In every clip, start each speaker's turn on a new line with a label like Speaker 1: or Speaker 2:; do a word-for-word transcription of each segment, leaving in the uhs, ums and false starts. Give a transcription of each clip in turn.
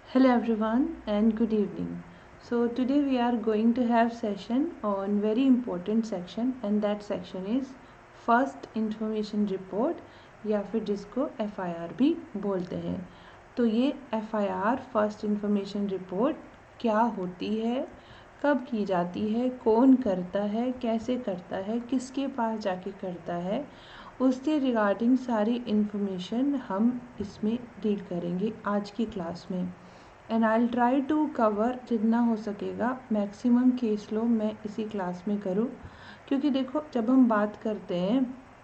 Speaker 1: Hello everyone and good evening. So today we are going to have session on very important section and that section is first information report या फिर जिसको F I R भी बोलते हैं। तो ये F I R first information report क्या होती है, कब की जाती है, कौन करता है, कैसे करता है, किसके पास जाके करता है, उसके रिगार्डिंग सारी इन्फॉर्मेशन हम इसमें डील करेंगे आज की क्लास में। And I try to cover जितना हो सकेगा मैक्सिमम केस लो मैं इसी क्लास में करूँ, क्योंकि देखो जब हम बात करते हैं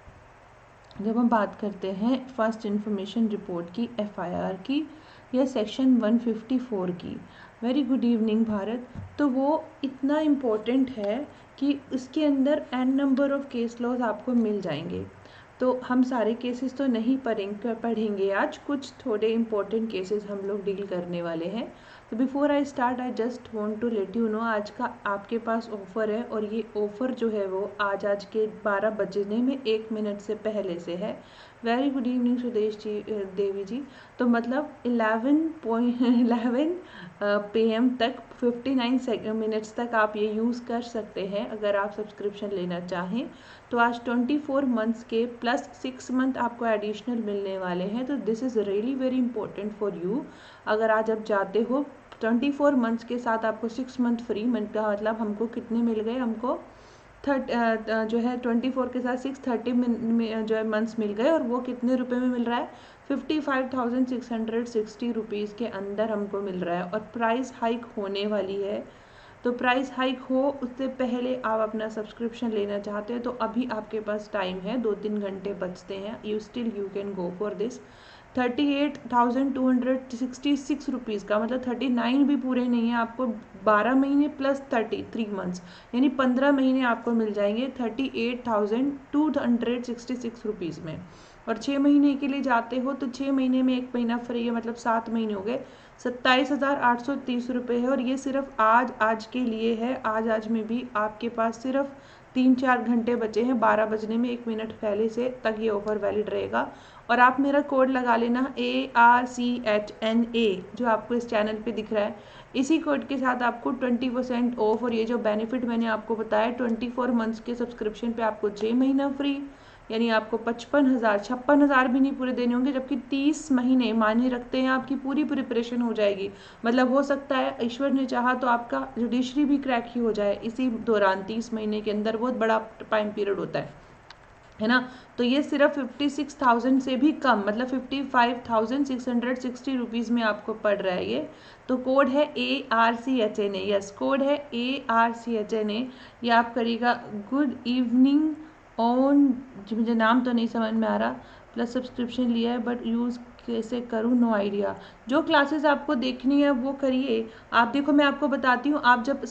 Speaker 1: जब हम बात करते हैं फर्स्ट इंफॉर्मेशन रिपोर्ट की, एफआईआर की या सेक्शन वन फिफ्टी फोर की, वेरी गुड इवनिंग भारत, तो वो इतना इम्पोर्टेंट है कि उसके अंदर n number of case laws आपको मिल जाएंगे। तो हम सारे केसेस तो नहीं पढ़ेंगे पढ़ेंगे आज, कुछ थोड़े इम्पोर्टेंट केसेस हम लोग डील करने वाले हैं। तो before I start I just want to let you know आज का आपके पास ऑफ़र है, और ये ऑफ़र जो है वो आज आज के बारह बजने में एक मिनट से पहले से है। Very good evening Sudesh ji, Devi ji. तो मतलब eleven point eleven P M तक फिफ्टी नाइन मिनट्स तक आप ये यूज़ कर सकते हैं अगर आप सब्सक्रिप्शन लेना चाहें। तो आज ट्वेंटी फोर मंथ्स के प्लस सिक्स मंथ आपको एडिशनल मिलने वाले हैं। तो this is really very important for you. अगर आज आप जाते हो ट्वेंटी फोर मंथ्स के साथ आपको सिक्स मंथ फ्री, मतलब हमको कितने मिल गए, हमको थर्ट जो है ट्वेंटी फोर के साथ सिक्स थर्टी जो है मंथ्स मिल गए, और वो कितने रुपए में मिल रहा है, fifty five thousand six hundred sixty rupees के अंदर हमको मिल रहा है। और प्राइस हाइक होने वाली है, तो प्राइस हाइक हो उससे पहले आप अपना सब्सक्रिप्शन लेना चाहते हैं तो अभी आपके पास टाइम है, दो तीन घंटे बचते हैं। You still you can go for this. Thirty eight thousand two hundred sixty six rupees का, मतलब थर्टी नाइन भी पूरे नहीं है, आपको बारह महीने प्लस थर्टी थ्री मंथ्स यानी पंद्रह महीने आपको मिल जाएंगे thirty eight thousand two hundred sixty six rupees में। और छः महीने के लिए जाते हो तो छः महीने में एक महीना फ्री है, मतलब सात महीने हो गए, सत्ताईस हज़ार आठ सौ तीस रुपये है। और ये सिर्फ आज आज के लिए है, आज आज में भी आपके पास सिर्फ तीन चार घंटे बचे हैं, बारह बजने में एक मिनट पहले से तक ये ऑफ़र वैलिड रहेगा। और आप मेरा कोड लगा लेना A R C H N A, जो आपको इस चैनल पे दिख रहा है। इसी कोड के साथ आपको ट्वेंटी परसेंट ऑफ, और ये जो बेनिफिट मैंने आपको बताया ट्वेंटी फोर मंथ्स के सब्सक्रिप्शन पे आपको छः महीना फ्री, यानी आपको पचपन हज़ार छप्पन हज़ार भी नहीं पूरे देने होंगे, जबकि तीस महीने मायने रखते हैं, आपकी पूरी प्रिपरेशन हो जाएगी। मतलब हो सकता है ईश्वर ने चाहा तो आपका जुडिशरी भी क्रैक ही हो जाए इसी दौरान, तीस महीने के अंदर, बहुत बड़ा टाइम पीरियड होता है है ना। तो ये सिर्फ फिफ्टी सिक्स थाउजेंड से भी कम, मतलब fifty five thousand six hundred sixty rupees में आपको पड़ रहा है ये। तो कोड है A R C H N A, yes code है A R C H N A. ये आप करिएगा गुड इवनिंग ऑन, मुझे नाम तो नहीं समझ में आ रहा, प्लस सब्सक्रिप्शन लिया है बट यूज़ कैसे करूँ, नो आइडिया। जो क्लासेस आपको देखनी है वो करिए। आप देखो मैं आपको बताती हूँ, आप जब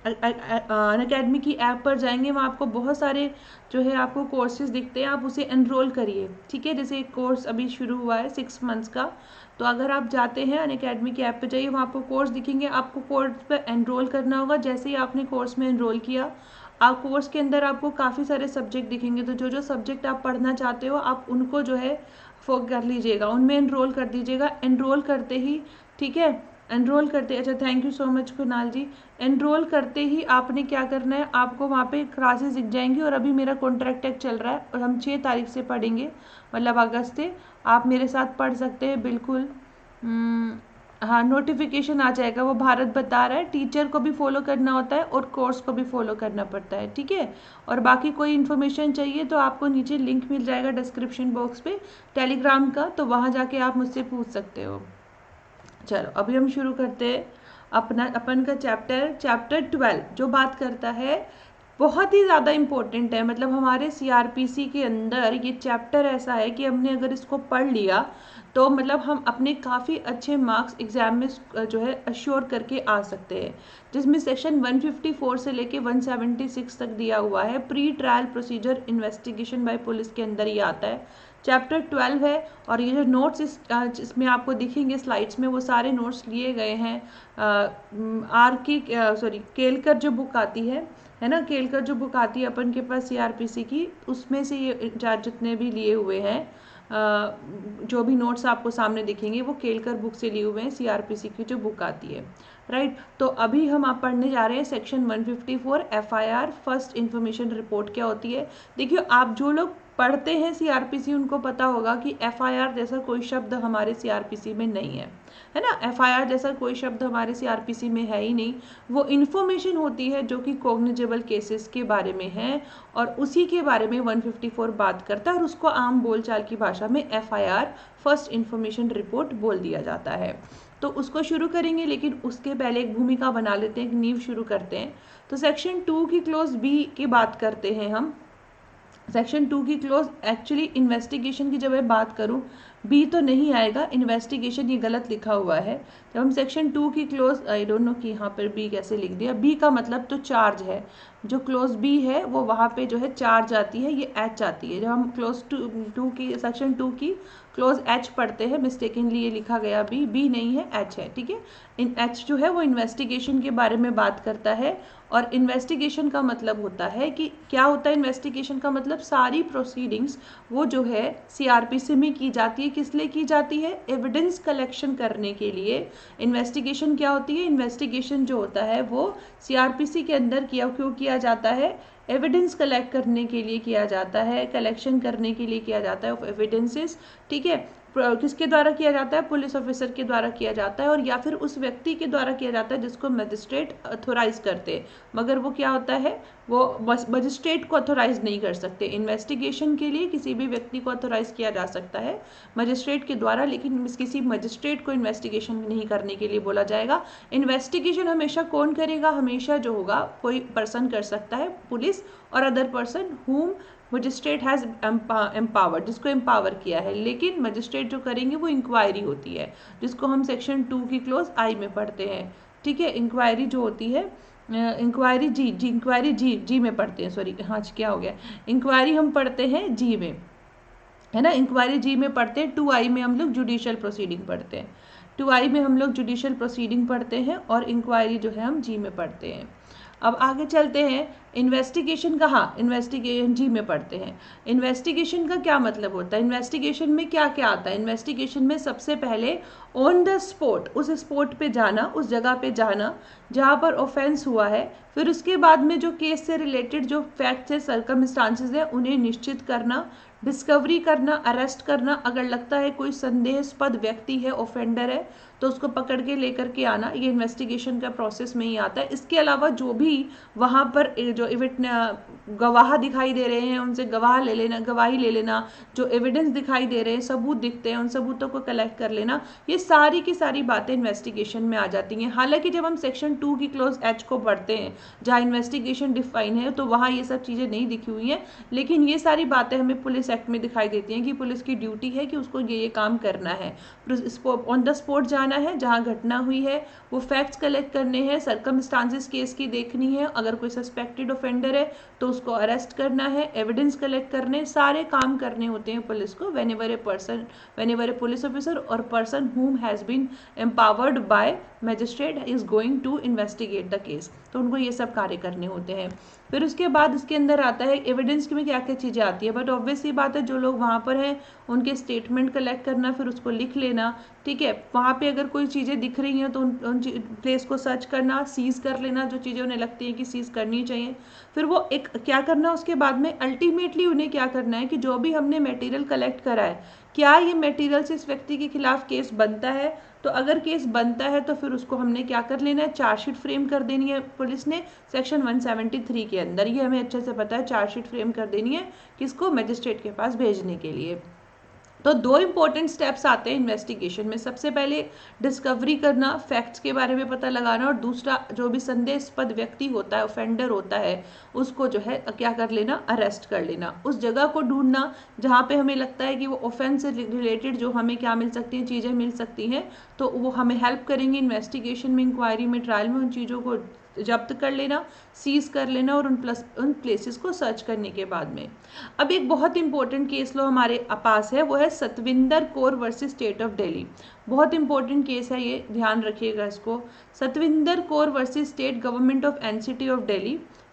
Speaker 1: अनअकैडमी की ऐप पर जाएंगे वहाँ आपको बहुत सारे जो है आपको कोर्सेज दिखते हैं, आप उसे एनरोल करिए, ठीक है। जैसे एक कोर्स अभी शुरू हुआ है सिक्स मंथ्स का, तो अगर आप जाते हैं अनअकैडमी की ऐप पे जाइए, वहाँ आपको कोर्स दिखेंगे, आपको कोर्स पे एनरोल करना होगा। जैसे ही आपने कोर्स में एनरोल किया, आप कोर्स के अंदर आपको काफ़ी सारे सब्जेक्ट दिखेंगे, तो जो जो सब्जेक्ट आप पढ़ना चाहते हो आप उनको जो है फोक कर लीजिएगा, उनमें एनरोल कर दीजिएगा। एनरोल करते ही, ठीक है, एनरोल करते, अच्छा thank you so much Kunal ji. Enrol करते ही आपने क्या करना है, आपको वहाँ पे क्लासेस दिख जाएंगी। और अभी मेरा कॉन्ट्रैक्ट टैग चल रहा है और हम छः तारीख से पढ़ेंगे, मतलब अगस्त से। आप मेरे साथ पढ़ सकते हैं बिल्कुल। हाँ, नोटिफिकेशन आ जाएगा, वो भारत बता रहा है, टीचर को भी फॉलो करना होता है और कोर्स को भी फॉलो करना पड़ता है, ठीक है। और बाकी कोई इन्फॉर्मेशन चाहिए तो आपको नीचे लिंक मिल जाएगा डिस्क्रिप्शन बॉक्स पे टेलीग्राम का, तो वहाँ जाके आप मुझसे पूछ सकते हो। चलो अभी हम शुरू करते हैं अपना अपन का चैप्टर चैप्टर ट्वेल्व, जो बात करता है, बहुत ही ज़्यादा इम्पोर्टेंट है। मतलब हमारे सीआरपीसी के अंदर ये चैप्टर ऐसा है कि हमने अगर इसको पढ़ लिया तो मतलब हम अपने काफ़ी अच्छे मार्क्स एग्जाम में जो है अश्योर करके आ सकते हैं। जिसमें सेक्शन वन फिफ्टी फोर से लेके वन सेवेंटी सिक्स तक दिया हुआ है, pre trial procedure investigation by police के अंदर ये आता है। चैप्टर ट्वेल्व है, और ये जो नोट्स इस इसमें आपको दिखेंगे स्लाइड्स में, वो सारे नोट्स लिए गए हैं आर की सॉरी केलकर जो बुक आती है है ना, केलकर जो बुक आती है अपन के पास सीआरपीसी की, उसमें से ये जितने भी लिए हुए हैं। जो भी नोट्स आपको सामने दिखेंगे वो केलकर बुक से लिए हुए हैं, सीआरपीसी की जो बुक आती है, राइट। तो अभी हम आप पढ़ने जा रहे हैं section one fifty four FIR, first information report क्या होती है। देखिए, आप जो लोग पढ़ते हैं सीआरपीसी उनको पता होगा कि एफआईआर जैसा कोई शब्द हमारे सीआरपीसी में नहीं है, है ना। एफआईआर जैसा कोई शब्द हमारे सीआरपीसी में है ही नहीं। वो इन्फॉर्मेशन होती है जो कि कॉग्निजेबल केसेस के बारे में है, और उसी के बारे में वन फिफ्टी फोर बात करता है, और उसको आम बोलचाल की भाषा में एफआईआर, फर्स्ट इन्फॉर्मेशन रिपोर्ट बोल दिया जाता है। तो उसको शुरू करेंगे, लेकिन उसके पहले एक भूमिका बना लेते हैं, एक नींव शुरू करते हैं। तो सेक्शन टू की क्लोज बी की बात करते हैं हम। सेक्शन टू की क्लोज एक्चुअली इन्वेस्टिगेशन की जब मैं बात करूं, बी तो नहीं आएगा, इन्वेस्टिगेशन ये गलत लिखा हुआ है। जब हम सेक्शन टू की क्लोज, आई डोंट नो कि यहाँ पर बी कैसे लिख दिया, बी का मतलब तो चार्ज है, जो क्लोज बी है वो वहाँ पे जो है चार्ज आती है, ये एच आती है। जब हम क्लोज टू टू की सेक्शन टू की क्लोज एच पढ़ते हैं, मिस्टेकनली ये लिखा गया बी, बी नहीं है, एच है, ठीक है। इन एच जो है वो इन्वेस्टिगेशन के बारे में बात करता है, और इन्वेस्टिगेशन का मतलब होता है कि क्या होता है इन्वेस्टिगेशन का मतलब, सारी प्रोसीडिंग्स वो जो है सीआरपीसी में की जाती है। किस लिए की जाती है? एविडेंस कलेक्शन करने के लिए। इन्वेस्टिगेशन क्या होती है? इन्वेस्टिगेशन जो होता है वो सीआरपीसी के अंदर किया क्यों किया जाता है? एविडेंस कलेक्ट करने के लिए किया जाता है, कलेक्शन करने के लिए किया जाता है ऑफ एविडेंसेस, ठीक है। किसके द्वारा किया जाता है? पुलिस ऑफिसर के द्वारा किया जाता है, और या फिर उस व्यक्ति के द्वारा किया जाता है जिसको मजिस्ट्रेट अथोराइज करते हैं। मगर वो क्या होता है, वो मजिस्ट्रेट को अथोराइज नहीं कर सकते। इन्वेस्टिगेशन के लिए किसी भी व्यक्ति को अथोराइज किया जा सकता है मजिस्ट्रेट के द्वारा, लेकिन किसी मजिस्ट्रेट को इन्वेस्टिगेशन नहीं करने के लिए बोला जाएगा। इन्वेस्टिगेशन हमेशा कौन करेगा? हमेशा जो होगा कोई पर्सन कर सकता है, पुलिस और other person whom magistrate has empowered, जिसको एम्पावर किया है। लेकिन मजिस्ट्रेट जो करेंगे वो इंक्वायरी होती है, जिसको हम सेक्शन टू की क्लोज आई में पढ़ते हैं, ठीक है। इंक्वायरी जो होती है, इंक्वायरी जी जी इंक्वायरी जी जी में पढ़ते हैं, सॉरी हाँ क्या हो गया, इंक्वायरी हम पढ़ते हैं जी में, है ना। इंक्वायरी जी में पढ़ते हैं। टू आई में हम लोग जुडिशियल प्रोसीडिंग पढ़ते हैं, टू आई में हम लोग जुडिशियल प्रोसीडिंग पढ़ते हैं, और इंक्वायरी जो है हम जी में पढ़ते हैं। अब आगे चलते हैं, इन्वेस्टिगेशन का, हाँ इन्वेस्टिगेशन जी में पढ़ते हैं। इन्वेस्टिगेशन का क्या मतलब होता है? इन्वेस्टिगेशन में क्या क्या आता है? इन्वेस्टिगेशन में सबसे पहले ऑन द स्पॉट, उस स्पॉट पे जाना, उस जगह पे जाना जहाँ पर ऑफेंस हुआ है। फिर उसके बाद में जो केस से रिलेटेड जो फैक्ट्स है, सर्कमस्टांसेस है, उन्हें निश्चित करना, डिस्कवरी करना, अरेस्ट करना। अगर लगता है कोई संदेहास्पद व्यक्ति है, ऑफेंडर है, तो उसको पकड़ के लेकर के आना, ये इन्वेस्टिगेशन का प्रोसेस में ही आता है। इसके अलावा जो भी वहाँ पर जो गवाह दिखाई दे रहे हैं उनसे गवाह ले लेना, गवाही ले लेना, जो एविडेंस दिखाई दे रहे हैं, सबूत दिखते हैं, उन सबूतों को कलेक्ट कर लेना, ये सारी की सारी बातें इन्वेस्टिगेशन में आ जाती हैं। हालांकि जब हम सेक्शन टू की क्लोज एच को पढ़ते हैं जहाँ इन्वेस्टिगेशन डिफाइन है, तो वहाँ ये सब चीज़ें नहीं दिखी हुई हैं, लेकिन ये सारी बातें हमें पुलिस एक्ट में दिखाई देती हैं कि पुलिस की ड्यूटी है कि उसको ये ये काम करना है। ऑन द स्पॉट जाना है, जहाँ घटना हुई है वो फैक्ट्स कलेक्ट करने हैं, सर्कमस्टांसेस केस की देखनी है, अगर कोई सस्पेक्टेड ऑफेंडर है तो उसको अरेस्ट करना है, एविडेंस कलेक्ट करने, सारे काम करने होते हैं पुलिस को। Whenever a person, whenever a police officer और person whom has been empowered by magistrate is going to investigate the case, तो उनको ये सब कार्य करने होते हैं। फिर उसके बाद इसके अंदर आता है एविडेंस में क्या क्या चीज़ें आती है, बट ऑब्वियस ही बात है जो लोग वहाँ पर हैं उनके स्टेटमेंट कलेक्ट करना, फिर उसको लिख लेना, ठीक है। वहाँ पे अगर कोई चीज़ें दिख रही हैं तो उन, उन प्लेस को सर्च करना, सीज कर लेना जो चीज़ें उन्हें लगती हैं कि सीज करनी चाहिए। फिर वो एक क्या करना उसके बाद में, अल्टीमेटली उन्हें क्या करना है कि जो भी हमने मटेरियल कलेक्ट करा है, क्या ये मटेरियल से इस व्यक्ति के खिलाफ केस बनता है। तो अगर केस बनता है तो फिर उसको हमने क्या कर लेना है, चार्जशीट फ्रेम कर देनी है पुलिस ने सेक्शन वन सेवेंटी थ्री के अंदर। ये हमें अच्छे से पता है, चार्जशीट फ्रेम कर देनी है किसको, मजिस्ट्रेट के पास भेजने के लिए। तो दो इंपॉर्टेंट स्टेप्स आते हैं इन्वेस्टिगेशन में, सबसे पहले डिस्कवरी करना, फैक्ट्स के बारे में पता लगाना, और दूसरा जो भी संदेहास्पद व्यक्ति होता है, ऑफेंडर होता है, उसको जो है क्या कर लेना, अरेस्ट कर लेना। उस जगह को ढूंढना जहाँ पे हमें लगता है कि वो ऑफेंस से रिलेटेड जो हमें क्या मिल सकती हैं, चीज़ें मिल सकती हैं, तो वो हमें हेल्प करेंगे इन्वेस्टिगेशन में, इंक्वायरी में, ट्रायल में। उन चीज़ों को जब्त कर लेना, सीज कर लेना, और उन प्लस उन प्लेसेस को सर्च करने के बाद में अब एक बहुत इंपॉर्टेंट केस लो हमारे पास है, वो है Satwinder Kaur versus state of Delhi. बहुत इंपॉर्टेंट केस है ये, ध्यान रखिएगा इसको। Satwinder Kaur versus state government of NCT of Delhi,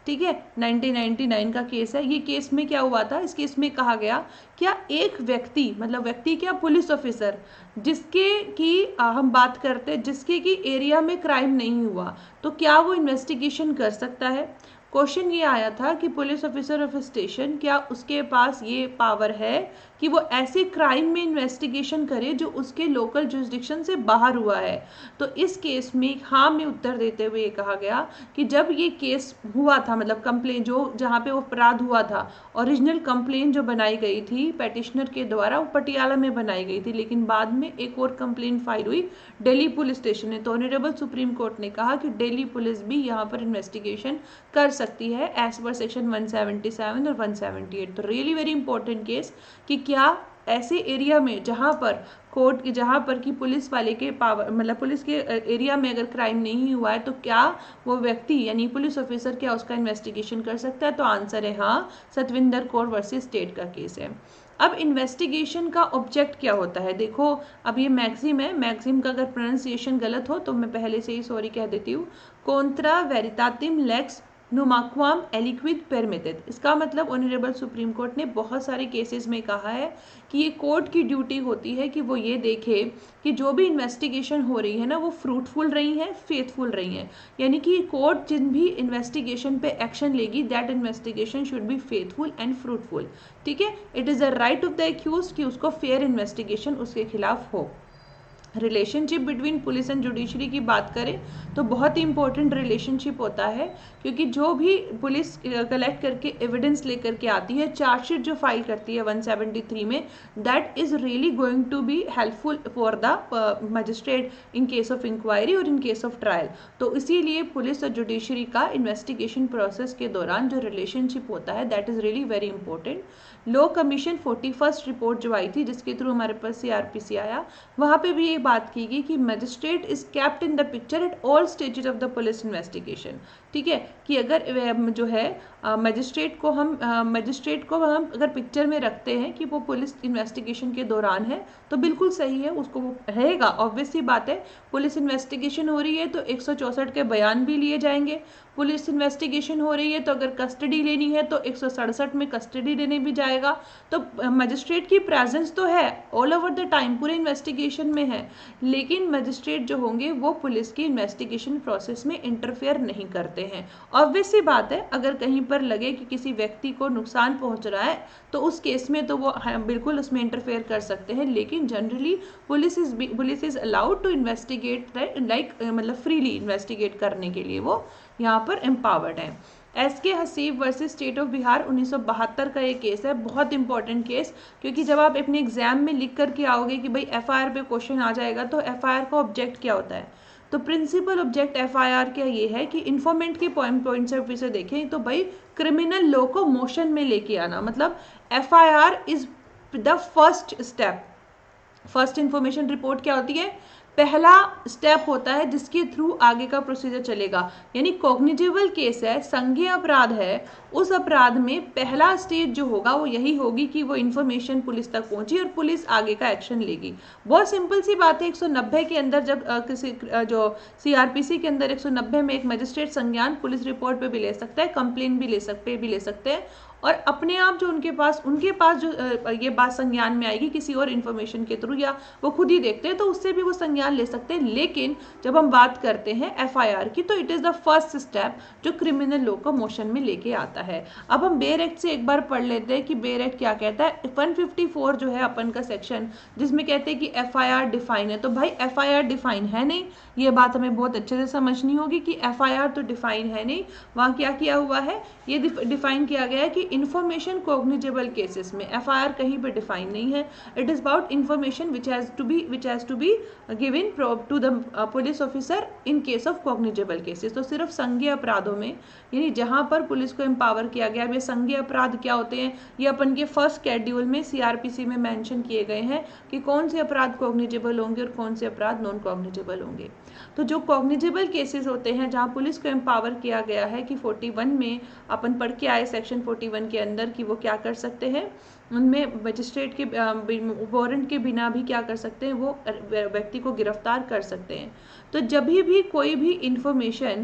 Speaker 1: ठीक है, नाइनटीन नाइंटी नाइन का केस है। ये केस में क्या हुआ था, इस केस में कहा गया क्या एक व्यक्ति, मतलब व्यक्ति क्या, पुलिस ऑफिसर, जिसके की आ, हम बात करते हैं जिसके की एरिया में क्राइम नहीं हुआ, तो क्या वो इन्वेस्टिगेशन कर सकता है। क्वेश्चन ये आया था कि पुलिस ऑफिसर ऑफ स्टेशन, क्या उसके पास ये पावर है कि वो ऐसे क्राइम में इन्वेस्टिगेशन करे जो उसके लोकल जुरिस्डिक्शन से बाहर हुआ है। तो इस केस में हाँ में उत्तर देते हुए ये कहा गया कि जब ये केस हुआ था, मतलब कंप्लेन जो जहाँ पे वो अपराध हुआ था, ओरिजिनल कंप्लेन जो बनाई गई थी पेटिशनर के द्वारा, वो पटियाला में बनाई गई थी, लेकिन बाद में एक और कंप्लेन फाइल हुई दिल्ली पुलिस स्टेशन में। तो ऑनरेबल सुप्रीम कोर्ट ने कहा कि दिल्ली पुलिस भी यहाँ पर इन्वेस्टिगेशन कर सकती है as per section one seventy seven और वन सेवेंटी एट। तो रियली वेरी इंपॉर्टेंट केस कि क्या ऐसे एरिया में जहाँ पर कोर्ट की, जहाँ पर कि पुलिस वाले के पावर, मतलब पुलिस के एरिया में अगर क्राइम नहीं हुआ है तो क्या वो व्यक्ति यानी पुलिस ऑफिसर क्या उसका इन्वेस्टिगेशन कर सकता है। तो आंसर है हाँ, सतविंदर कौर वर्सेस स्टेट का केस है। अब इन्वेस्टिगेशन का ऑब्जेक्ट क्या होता है, देखो अब ये मैक्सिम है, मैक्सिम का अगर प्रोनाउंसिएशन गलत हो तो मैं पहले से ही सॉरी कह देती हूँ। कॉन्ट्रा वेरितातिम लेक्स नुमाक्वाम एलिक्विड पेरमिटेड, इसका मतलब ऑनरेबल सुप्रीम कोर्ट ने बहुत सारे केसेस में कहा है कि ये कोर्ट की ड्यूटी होती है कि वो ये देखे कि जो भी इन्वेस्टिगेशन हो रही है ना वो फ्रूटफुल रही है, फेथफुल रही है, यानी कि कोर्ट जिन भी इन्वेस्टिगेशन पे एक्शन लेगी that investigation should be faithful and fruitful. ठीक है, it is the right of the accuse कि उसको फेयर इन्वेस्टिगेशन उसके खिलाफ हो। Relationship between police and judiciary की बात करें तो बहुत ही इंपॉर्टेंट रिलेशनशिप होता है, क्योंकि जो भी पुलिस कलेक्ट करके एविडेंस लेकर के आती है, चार्जशीट जो फाइल करती है वन सेवेंटी थ्री में, that is really going to be helpful for the magistrate in case of inquiry और इन केस ऑफ ट्रायल। तो इसीलिए पुलिस और जुडिशरी का इन्वेस्टिगेशन प्रोसेस के दौरान जो रिलेशनशिप होता है that is really very important. Law commission forty first report जो आई थी जिसके थ्रू हमारे पास सीआरपीसी आया, वहाँ पे भी ये बात की गई कि magistrate is kept in the picture at all stages of the police investigation. ठीक है, कि अगर जो है मजिस्ट्रेट को हम मजिस्ट्रेट को हम अगर पिक्चर में रखते हैं कि वो पुलिस इन्वेस्टिगेशन के दौरान है तो बिल्कुल सही है, उसको वो रहेगा, ऑब्वियस सी बात है। पुलिस इन्वेस्टिगेशन हो रही है तो एक सौ चौसठ के बयान भी लिए जाएंगे, पुलिस इन्वेस्टिगेशन हो रही है तो अगर कस्टडी लेनी है तो एक सौ सड़सठ में कस्टडी लेने भी जाएगा। तो मजिस्ट्रेट की प्रेजेंस तो है ऑल ओवर द टाइम, पूरे इन्वेस्टिगेशन में है, लेकिन मजिस्ट्रेट जो होंगे वो पुलिस की इन्वेस्टिगेशन प्रोसेस में इंटरफेयर नहीं करते हैं। ऑब्वियस सी बात है, अगर कहीं पर लगे कि किसी व्यक्ति को नुकसान पहुंच रहा है तो उस केस में तो वो बिल्कुल उसमें इंटरफेयर कर सकते हैं, लेकिन generally police is police is allowed to investigate like मतलब फ्रीली इन्वेस्टिगेट करने के लिए वो यहाँ पर एम्पावर्ड है। S K Haseeb versus state of Bihar उन्नीस सौ बहत्तर का ये केस है, बहुत इंपॉर्टेंट केस, क्योंकि जब आप अपने एग्जाम में लिख करके आओगे कि भाई एफआईआर पे क्वेश्चन आ जाएगा तो एफआईआर का ऑब्जेक्ट क्या होता है। तो प्रिंसिपल ऑब्जेक्ट एफआईआर का ये है कि इन्फॉर्मेंट के पॉइंट पॉइंट ऑफ व्यू से देखें तो भाई क्रिमिनल लॉ को मोशन में लेके आना, मतलब FIR is the first step. First information report क्या होती है, पहला स्टेप होता है जिसके थ्रू आगे का प्रोसीजर चलेगा, यानी कॉग्निजेबल केस है, संज्ञेय अपराध है, उस अपराध में पहला स्टेज जो होगा वो यही होगी कि वो इन्फॉर्मेशन पुलिस तक पहुंची और पुलिस आगे का एक्शन लेगी। बहुत सिंपल सी बात है, एक सौ नब्बे के अंदर जब आ, किसी आ, जो सीआरपीसी के अंदर एक सौ नब्बे में एक मजिस्ट्रेट संज्ञान पुलिस रिपोर्ट पे भी ले सकता है, कंप्लेन भी ले सकते भी ले सकते हैं, और अपने आप जो उनके पास उनके पास जो ये बात संज्ञान में आएगी किसी और इन्फॉर्मेशन के थ्रू या वो खुद ही देखते हैं तो उससे भी वो संज्ञान ले सकते हैं। लेकिन जब हम बात करते हैं एफआईआर की तो it is the first step जो क्रिमिनल लॉ को मोशन में लेके आता है। अब हम बेर एक्ट से एक बार पढ़ लेते हैं कि बेर एक्ट क्या कहता है। वन फिफ्टी फोर जो है अपन का सेक्शन जिसमें कहते हैं कि एफआईआर डिफाइन है, तो भाई एफआईआर डिफाइन है नहीं, ये बात हमें बहुत अच्छे से समझनी होगी कि एफआईआर तो डिफाइन है नहीं। वहाँ क्या किया हुआ है, ये डिफाइन किया गया है कि इन्फॉर्मेशन कॉग्निजेबल केसेस में एफआईआर कहीं पे डिफाइन नहीं है। It is about information which has to be which has to be given to the police officer in case of cognizable cases. तो सिर्फ संज्ञेय अपराधों में, यानी जहां पर पुलिस को एम्पावर किया गया है, संज्ञेय अपराध क्या होते हैं ये अपन के फर्स्ट शेड्यूल में सीआरपीसी में मेंशन किए गए हैं कि कौन से अपराध कॉग्निजेबल होंगे और कौन से अपराध नॉन कॉग्निजेबल होंगे। तो जो कॉग्निजेबल केसेस होते हैं जहां पुलिस को एम्पावर किया गया है कि फोर्टी वन में अपन पढ़ के आए सेक्शन फोर्टी वन के अंदर कि वो क्या कर सकते हैं, उनमें मजिस्ट्रेट के वारंट के बिना भी क्या कर सकते हैं, वो व्यक्ति को गिरफ्तार कर सकते हैं। तो जब भी कोई भी इंफॉर्मेशन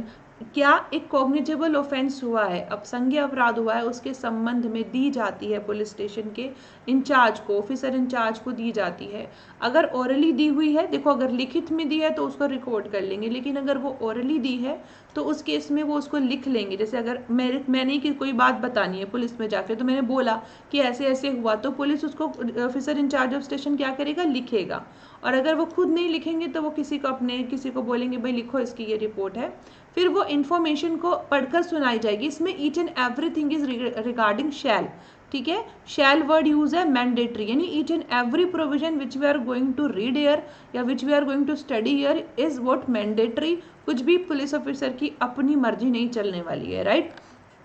Speaker 1: क्या एक कॉग्निजेबल ऑफेंस हुआ है, अब संज्ञेय अपराध हुआ है, उसके संबंध में दी जाती है पुलिस स्टेशन के इंचार्ज को, ऑफिसर इंचार्ज को दी जाती है। अगर ओरली दी हुई है, देखो अगर लिखित में दी है तो उसको रिकॉर्ड कर लेंगे, लेकिन अगर वो ओरली दी है तो उस केस में वो उसको लिख लेंगे। जैसे अगर मेरे मैंने कि कोई बात बतानी है पुलिस में जाके, तो मैंने बोला कि ऐसे ऐसे हुआ, तो पुलिस उसको, ऑफिसर इंचार्ज ऑफ स्टेशन क्या करेगा, लिखेगा। और अगर वो खुद नहीं लिखेंगे तो वो किसी को अपने किसी को बोलेंगे भाई लिखो इसकी ये रिपोर्ट है, फिर वो इन्फॉर्मेशन को पढ़कर सुनाई जाएगी। इसमें each and everything is regarding shall, ठीक है, शैल वर्ड यूज है मैंडेटरी, यानी each and every provision which we are going to read here या which we are going to study here is what mandatory. कुछ भी police officer की अपनी मर्जी नहीं चलने वाली है, राइट।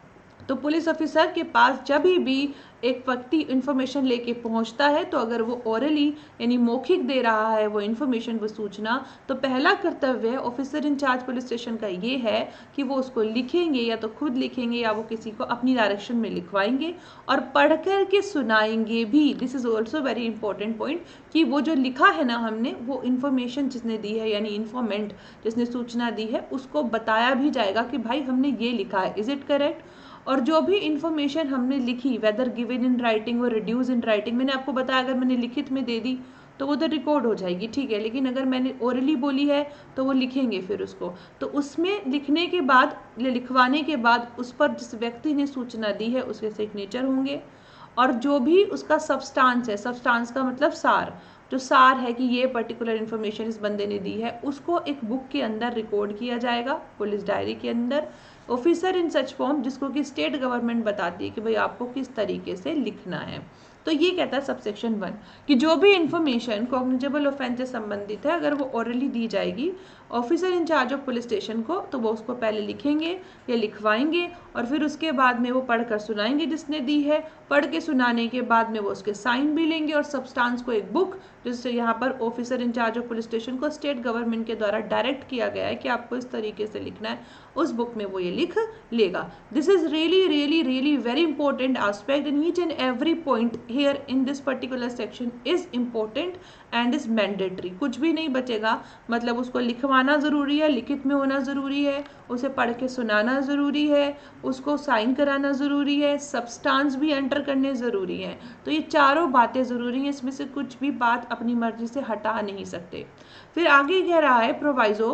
Speaker 1: तो पुलिस ऑफिसर के पास जब भी एक व्यक्ति इन्फॉर्मेशन लेके पहुंचता है, तो अगर वो ओरली यानी मौखिक दे रहा है वो इन्फॉर्मेशन, वो सूचना, तो पहला कर्तव्य ऑफिसर इंचार्ज पुलिस स्टेशन का ये है कि वो उसको लिखेंगे, या तो खुद लिखेंगे या वो किसी को अपनी डायरेक्शन में लिखवाएंगे और पढ़ कर के सुनाएंगे भी। This is also very important point कि वो जो लिखा है ना हमने, वो इन्फॉर्मेशन जिसने दी है यानी इन्फॉर्मेंट जिसने सूचना दी है, उसको बताया भी जाएगा कि भाई हमने ये लिखा है, इज इट करेक्ट। और जो भी इन्फॉर्मेशन हमने लिखी, वेदर गिवन इन राइटिंग और रिड्यूस इन राइटिंग, मैंने आपको बताया अगर मैंने लिखित में दे दी तो वो तो रिकॉर्ड हो जाएगी, ठीक है, लेकिन अगर मैंने ओरली बोली है तो वो लिखेंगे फिर उसको। तो उसमें लिखने के बाद, लिखवाने के बाद उस पर जिस व्यक्ति ने सूचना दी है उसके सिग्नेचर होंगे, और जो भी उसका सब्सटेंस है, सब्सटेंस का मतलब सार, जो सार है कि ये पर्टिकुलर इन्फॉर्मेशन इस बंदे ने दी है, उसको एक बुक के अंदर रिकॉर्ड किया जाएगा, पुलिस डायरी के अंदर, ऑफिसर इन सच फॉर्म, जिसको कि स्टेट गवर्नमेंट बताती है कि भाई आपको किस तरीके से लिखना है। तो ये कहता है सबसेक्शन वन कि जो भी इंफॉर्मेशन कॉग्निजेबल ऑफेंस से संबंधित है, अगर वो ओरली दी जाएगी officer in-charge of police station को, तो वो उसको पहले लिखेंगे या लिखवाएंगे, और फिर उसके बाद में वो पढ़कर सुनाएंगे जिसने दी है। पढ़ के सुनाने के बाद में वो उसके साइन भी लेंगे, और सब्सटेंस को एक बुक, जिससे यहाँ पर officer in-charge of police station को स्टेट गवर्नमेंट के द्वारा डायरेक्ट किया गया है कि आपको इस तरीके से लिखना है, उस बुक में वो ये लिख लेगा। This is really really really very important aspect, and each and every point here in this particular section is important and is mandatory. कुछ भी नहीं बचेगा, मतलब उसको लिखवाना जरूरी है, लिखित में होना जरूरी है, उसे पढ़ के सुनाना जरूरी है, उसको साइन कराना जरूरी है, सब्सटेंस भी एंटर करने जरूरी है। तो ये चारों बातें जरूरी हैं, इसमें से कुछ भी बात अपनी मर्जी से हटा नहीं सकते। फिर आगे कह रहा है प्रोवाइजो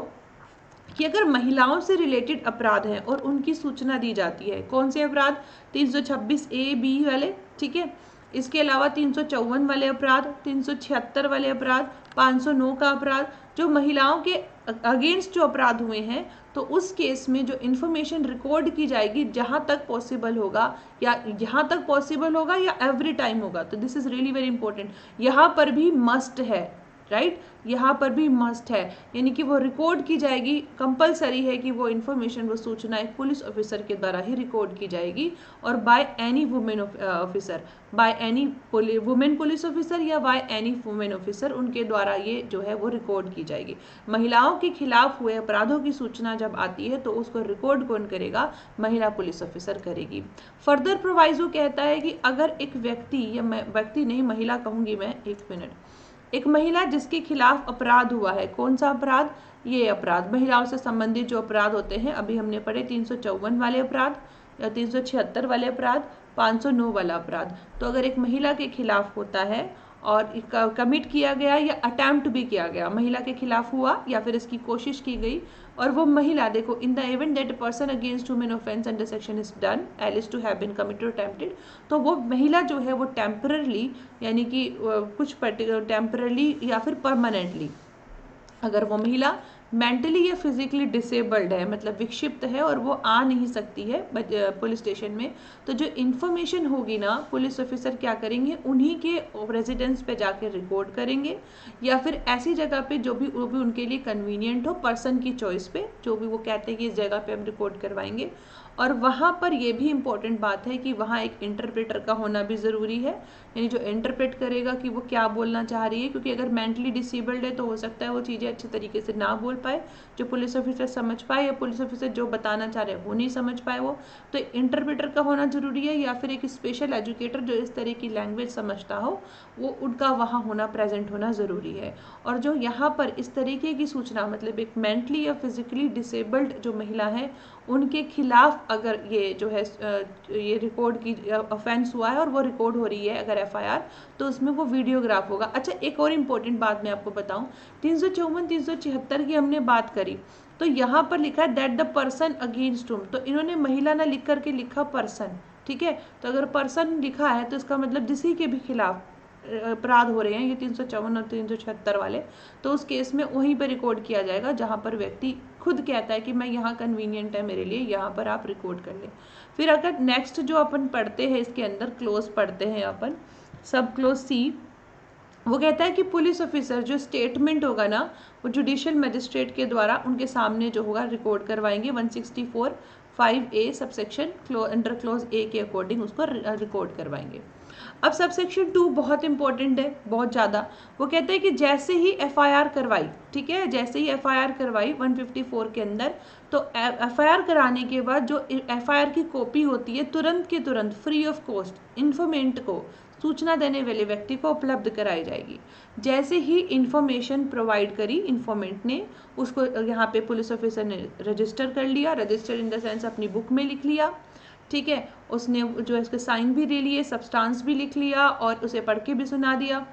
Speaker 1: कि अगर महिलाओं से रिलेटेड अपराध हैं और उनकी सूचना दी जाती है, कौन से अपराध, तीन सौ छब्बीस ए बी वाले, ठीक है, इसके अलावा तीन सौ चौवन वाले अपराध, तीन सौ छिहत्तर वाले अपराध, पाँच सौ नौ का अपराध, जो महिलाओं के अगेंस्ट जो अपराध हुए हैं, तो उस केस में जो इन्फॉर्मेशन रिकॉर्ड की जाएगी जहाँ तक पॉसिबल होगा, या यहाँ तक पॉसिबल होगा या एवरी टाइम होगा, तो this is really very important, यहाँ पर भी मस्ट है, राइट right? यहाँ पर भी मस्ट है, यानी कि वो रिकॉर्ड की जाएगी, कंपलसरी है कि वो इन्फॉर्मेशन, वो सूचना एक पुलिस ऑफिसर के द्वारा ही रिकॉर्ड की जाएगी, और by any women officer, by any women police officer या बाय एनी वुमेन ऑफिसर, उनके द्वारा ये जो है वो रिकॉर्ड की जाएगी। महिलाओं के खिलाफ हुए अपराधों की सूचना जब आती है तो उसको रिकॉर्ड कौन करेगा, महिला पुलिस ऑफिसर करेगी। फर्दर प्रोवाइजो कहता है कि अगर एक व्यक्ति, या व्यक्ति नहीं महिला कहूंगी मैं, एक मिनट, एक महिला जिसके खिलाफ अपराध हुआ है, कौन सा अपराध, ये अपराध, महिलाओं से संबंधित जो अपराध होते हैं, अभी हमने पढ़े तीन सौ चौवन वाले अपराध या तीन सौ छिहत्तर वाले अपराध, पाँच सौ नौ वाला अपराध। तो अगर एक महिला के खिलाफ होता है और कमिट किया गया या अटेम्प्ट भी किया गया, महिला के खिलाफ हुआ या फिर इसकी कोशिश की गई, और वो महिला, देखो, in the event that person against women offence under section is done alleged to have been committed attempted, तो वो महिला जो है वो टेम्पररली, यानी कि कुछ पर्टिकुलर टेम्पररली या फिर परमानेंटली, अगर वो महिला मेंटली या फिजिकली डिसेबल्ड है, मतलब विक्षिप्त है और वो आ नहीं सकती है पुलिस स्टेशन में, तो जो इन्फॉर्मेशन होगी ना, पुलिस ऑफिसर क्या करेंगे, उन्हीं के रेजिडेंस पे जाके रिकॉर्ड करेंगे, या फिर ऐसी जगह पे जो भी वो भी उनके लिए कन्वीनियंट हो, पर्सन की चॉइस पे, जो भी वो कहते हैं कि इस जगह पे हम रिकॉर्ड करवाएंगे। और वहाँ पर ये भी इम्पोर्टेंट बात है कि वहाँ एक इंटरप्रेटर का होना भी ज़रूरी है, यानी जो इंटरप्रेट करेगा कि वो क्या बोलना चाह रही है, क्योंकि अगर मेंटली डिसेबल्ड है तो हो सकता है वो चीज़ें अच्छे तरीके से ना बोल पाए, जो पुलिस ऑफिसर समझ पाए, या पुलिस ऑफिसर जो बताना चाह रहे हैं वो नहीं समझ पाए वो, तो इंटरप्रेटर का होना जरूरी है, या फिर एक स्पेशल एजुकेटर जो इस तरह की लैंग्वेज समझता हो वो उनका वहाँ होना, प्रेजेंट होना ज़रूरी है। और जो यहाँ पर इस तरीके की सूचना, मतलब एक मेंटली या फिजिकली डिसेबल्ड जो महिला है उनके खिलाफ अगर ये जो है ये रिकॉर्ड की ऑफेंस हुआ है और वो रिकॉर्ड हो रही है अगर एफआईआर, तो उसमें वो वीडियोग्राफ होगा। अच्छा, एक और इम्पोर्टेंट बात मैं आपको बताऊं, तीन सौ चौवन तीन सौ छिहत्तर की हमने बात करी, तो यहाँ पर लिखा है दैट द पर्सन अगेंस्ट हुम, तो इन्होंने महिला ना लिख करके लिखा पर्सन, ठीक है। तो अगर पर्सन लिखा है तो इसका मतलब जिसी के भी खिलाफ अपराध हो रहे हैं, ये तीन सौ चौवन और तीन सौ छिहत्तर वाले, तो उस केस में वहीं पर रिकॉर्ड किया जाएगा जहां पर व्यक्ति खुद कहता है कि मैं यहाँ कन्वीनियंट है मेरे लिए, यहाँ पर आप रिकॉर्ड कर ले। फिर अगर नेक्स्ट जो अपन पढ़ते हैं इसके अंदर क्लोज पढ़ते हैं अपन, सब क्लोज सी, वो कहता है कि पुलिस ऑफिसर जो स्टेटमेंट होगा ना वो जुडिशियल मजिस्ट्रेट के द्वारा उनके सामने जो होगा रिकॉर्ड करवाएंगे, one sixty four five A subsection under clause A के अकॉर्डिंग उसको रिकॉर्ड करवाएंगे। अब सबसेक्शन टू बहुत इंपॉर्टेंट है, बहुत ज़्यादा। वो कहते हैं कि जैसे ही एफआईआर करवाई, ठीक है, जैसे ही एफआईआर करवाई एक सौ चौवन के अंदर, तो एफआईआर कराने के बाद जो एफआईआर की कॉपी होती है तुरंत के तुरंत फ्री ऑफ कॉस्ट इन्फॉर्मेंट को, सूचना देने वाले व्यक्ति को उपलब्ध कराई जाएगी। जैसे ही इंफॉर्मेशन प्रोवाइड करी इन्फॉर्मेंट ने, उसको यहाँ पे पुलिस ऑफिसर ने रजिस्टर कर लिया, रजिस्टर इन द सेंस अपनी बुक में लिख लिया, ठीक है, उसने जो है इसके साइन भी ले लिए, सब्सटेंस भी लिख लिया और उसे पढ़ के भी सुना दिया।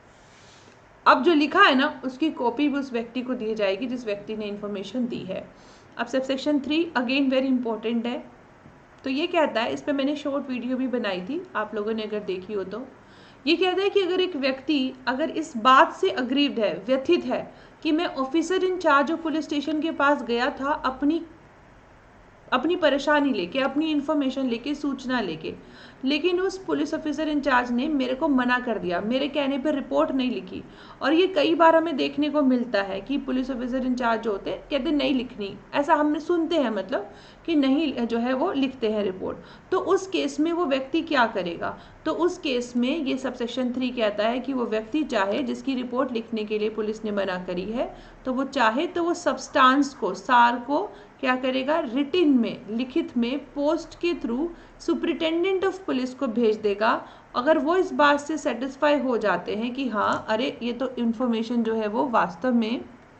Speaker 1: अब जो लिखा है ना उसकी कॉपी भी उस व्यक्ति को दी जाएगी जिस व्यक्ति ने इन्फॉर्मेशन दी है। अब subsection three again very important है, तो ये कहता है, इस पर मैंने शॉर्ट वीडियो भी बनाई थी, आप लोगों ने अगर देखी हो तो, ये कहता है कि अगर एक व्यक्ति अगर इस बात से अग्रीव्ड है, व्यथित है कि मैं officer in-charge of police station के पास गया था अपनी अपनी परेशानी लेके, अपनी इंफॉर्मेशन लेके, सूचना लेके, लेकिन उस पुलिस ऑफिसर इंचार्ज ने मेरे को मना कर दिया, मेरे कहने पर रिपोर्ट नहीं लिखी। और ये कई बार हमें देखने को मिलता है कि पुलिस ऑफिसर इंचार्ज जो होते हैं कहते नहीं लिखनी, ऐसा हमने सुनते हैं, मतलब कि नहीं जो है वो लिखते हैं रिपोर्ट। तो उस केस में वो व्यक्ति क्या करेगा, तो उस केस में ये सबसेक्शन थ्री कहता है कि वो व्यक्ति चाहे जिसकी रिपोर्ट लिखने के लिए पुलिस ने मना करी है, तो वो चाहे तो वो सब्सटेंस को, सार को क्या करेगा, रिटिन में, लिखित में, पोस्ट के थ्रू सुपरिटेंडेंट ऑफ पुलिस को भेज देगा। अगर वो इस बात से सेटिस्फाई हो जाते हैं कि हाँ अरे ये तो इन्फॉर्मेशन जो है वो वास्तव में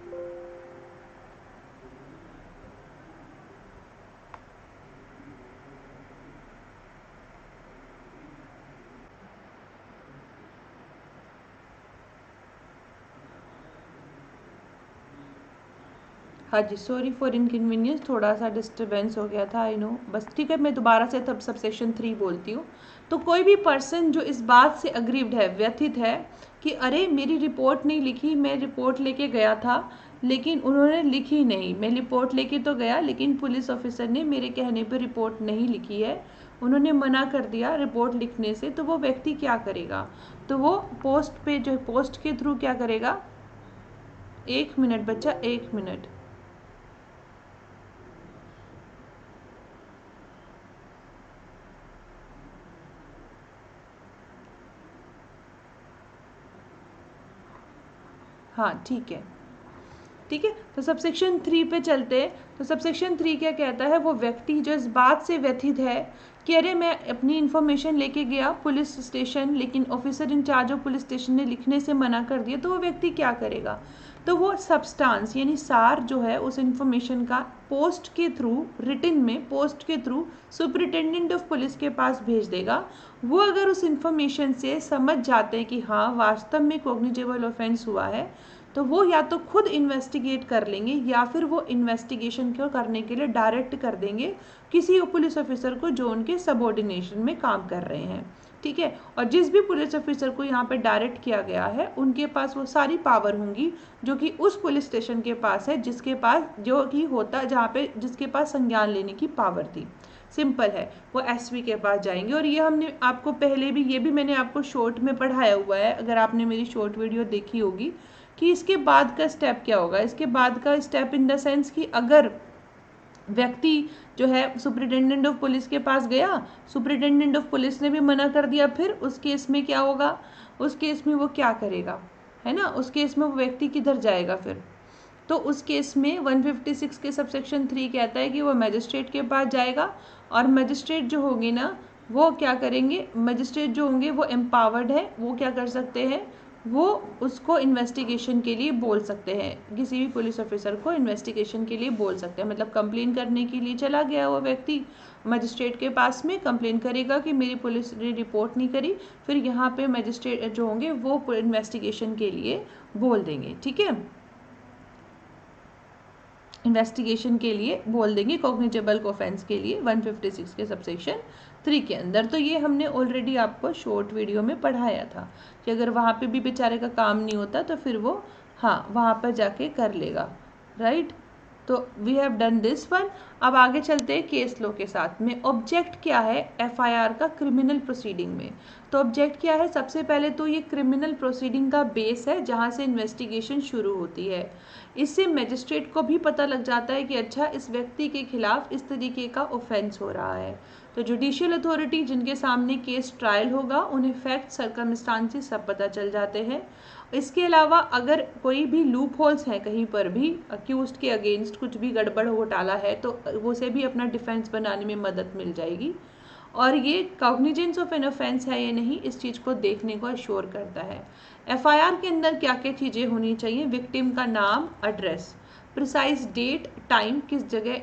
Speaker 1: हाँ जी, सॉरी फॉर इनकन्वीनियंस, थोड़ा सा डिस्टर्बेंस हो गया था, आई नो, बस ठीक है, मैं दोबारा से तब सबसेक्शन थ्री बोलती हूँ। तो कोई भी पर्सन जो इस बात से अग्रीव्ड है, व्यथित है कि अरे मेरी रिपोर्ट नहीं लिखी, मैं रिपोर्ट लेके गया था लेकिन उन्होंने लिखी नहीं, मैं रिपोर्ट लेके तो गया लेकिन पुलिस ऑफिसर ने मेरे कहने पर रिपोर्ट नहीं लिखी है, उन्होंने मना कर दिया रिपोर्ट लिखने से, तो वो व्यक्ति क्या करेगा, तो वो पोस्ट पे जो पोस्ट के थ्रू क्या करेगा, एक मिनट बच्चा, एक मिनट, हाँ ठीक है, ठीक है। तो सबसेक्शन थ्री पे चलते हैं। तो सबसेक्शन थ्री क्या कहता है, वो व्यक्ति जो इस बात से व्यथित है कि अरे मैं अपनी इन्फॉर्मेशन लेके गया पुलिस स्टेशन लेकिन officer in-charge of police station ने लिखने से मना कर दिया, तो वो व्यक्ति क्या करेगा, तो वो सब्सटेंस यानी सार जो है उस इन्फॉर्मेशन का पोस्ट के थ्रू, रिटिन में पोस्ट के थ्रू सुपरिटेंडेंट ऑफ पुलिस के पास भेज देगा। वो अगर उस इन्फॉर्मेशन से समझ जाते हैं कि हाँ वास्तव में कॉग्निजेबल ऑफेंस हुआ है, तो वो या तो खुद इन्वेस्टिगेट कर लेंगे या फिर वो इन्वेस्टिगेशन को करने के लिए डायरेक्ट कर देंगे किसी पुलिस ऑफिसर को जो उनके सबऑर्डिनेशन में काम कर रहे हैं, ठीक है। और जिस भी पुलिस ऑफिसर को यहाँ पे डायरेक्ट किया गया है उनके पास वो सारी पावर होंगी जो कि उस पुलिस स्टेशन के पास है, जिसके पास जो कि होता जहाँ पे जिसके पास संज्ञान लेने की पावर थी। सिंपल है, वो एसपी के पास जाएंगे। और ये हमने आपको पहले भी, ये भी मैंने आपको शॉर्ट में पढ़ाया हुआ है, अगर आपने मेरी शॉर्ट वीडियो देखी होगी, कि इसके बाद का स्टेप क्या होगा। इसके बाद का स्टेप इन द सेंस कि अगर व्यक्ति जो है सुपरिटेंडेंट ऑफ पुलिस के पास गया, सुपरिटेंडेंट ऑफ पुलिस ने भी मना कर दिया, फिर उस केस में क्या होगा, उस केस में वो क्या करेगा, है ना, उस केस में वो व्यक्ति किधर जाएगा, फिर तो उस केस में वन फिफ्टी सिक्स के सबसेक्शन थ्री कहता है कि वो मजिस्ट्रेट के पास जाएगा और मजिस्ट्रेट जो होगी ना वो क्या करेंगे, मजिस्ट्रेट जो होंगे वो एम्पावर्ड है, वो क्या कर सकते हैं, वो उसको इन्वेस्टिगेशन के लिए बोल सकते हैं, किसी भी पुलिस ऑफिसर को इन्वेस्टिगेशन के लिए बोल सकते हैं। मतलब कंप्लेन करने के लिए चला गया वो व्यक्ति मजिस्ट्रेट के पास में, कंप्लेन करेगा कि मेरी पुलिस ने रिपोर्ट नहीं करी, फिर यहाँ पे मजिस्ट्रेट जो होंगे वो इन्वेस्टिगेशन के लिए बोल देंगे, ठीक है, इन्वेस्टिगेशन के लिए बोल देंगे कॉग्निजेबल ऑफेंस के लिए वन फिफ्टी सिक्स के सबसेक्शन थ्री के अंदर। तो ये हमने ऑलरेडी आपको शॉर्ट वीडियो में पढ़ाया था कि अगर वहाँ पे भी बेचारे का काम नहीं होता तो फिर वो हाँ वहाँ पर जाके कर लेगा, राइट। तो we have done this one. अब आगे चलते हैं केस लॉ के साथ में। ऑब्जेक्ट क्या है एफआईआर का क्रिमिनल प्रोसीडिंग में? तो ऑब्जेक्ट क्या है, सबसे पहले तो ये क्रिमिनल प्रोसीडिंग का बेस है जहाँ से इन्वेस्टिगेशन शुरू होती है। इससे मजिस्ट्रेट को भी पता लग जाता है कि अच्छा इस व्यक्ति के खिलाफ इस तरीके का ऑफेंस हो रहा है। तो जुडिशियल अथॉरिटी जिनके सामने केस ट्रायल होगा उन्हें फैक्ट सर्कमस्टांसेस सब पता चल जाते हैं। इसके अलावा अगर कोई भी लूप होल्स हैं कहीं पर भी, अक्यूज्ड के अगेंस्ट कुछ भी गड़बड़ घोटाला है तो वो से भी अपना डिफेंस बनाने में मदद मिल जाएगी। और ये कॉग्निजेंस ऑफ एन ऑफेंस है या नहीं इस चीज़ को देखने को अश्योर करता है। एफआईआर के अंदर क्या क्या चीज़ें होनी चाहिए, विक्टिम का नाम, एड्रेस, प्रिसाइज डेट, टाइम, किस जगह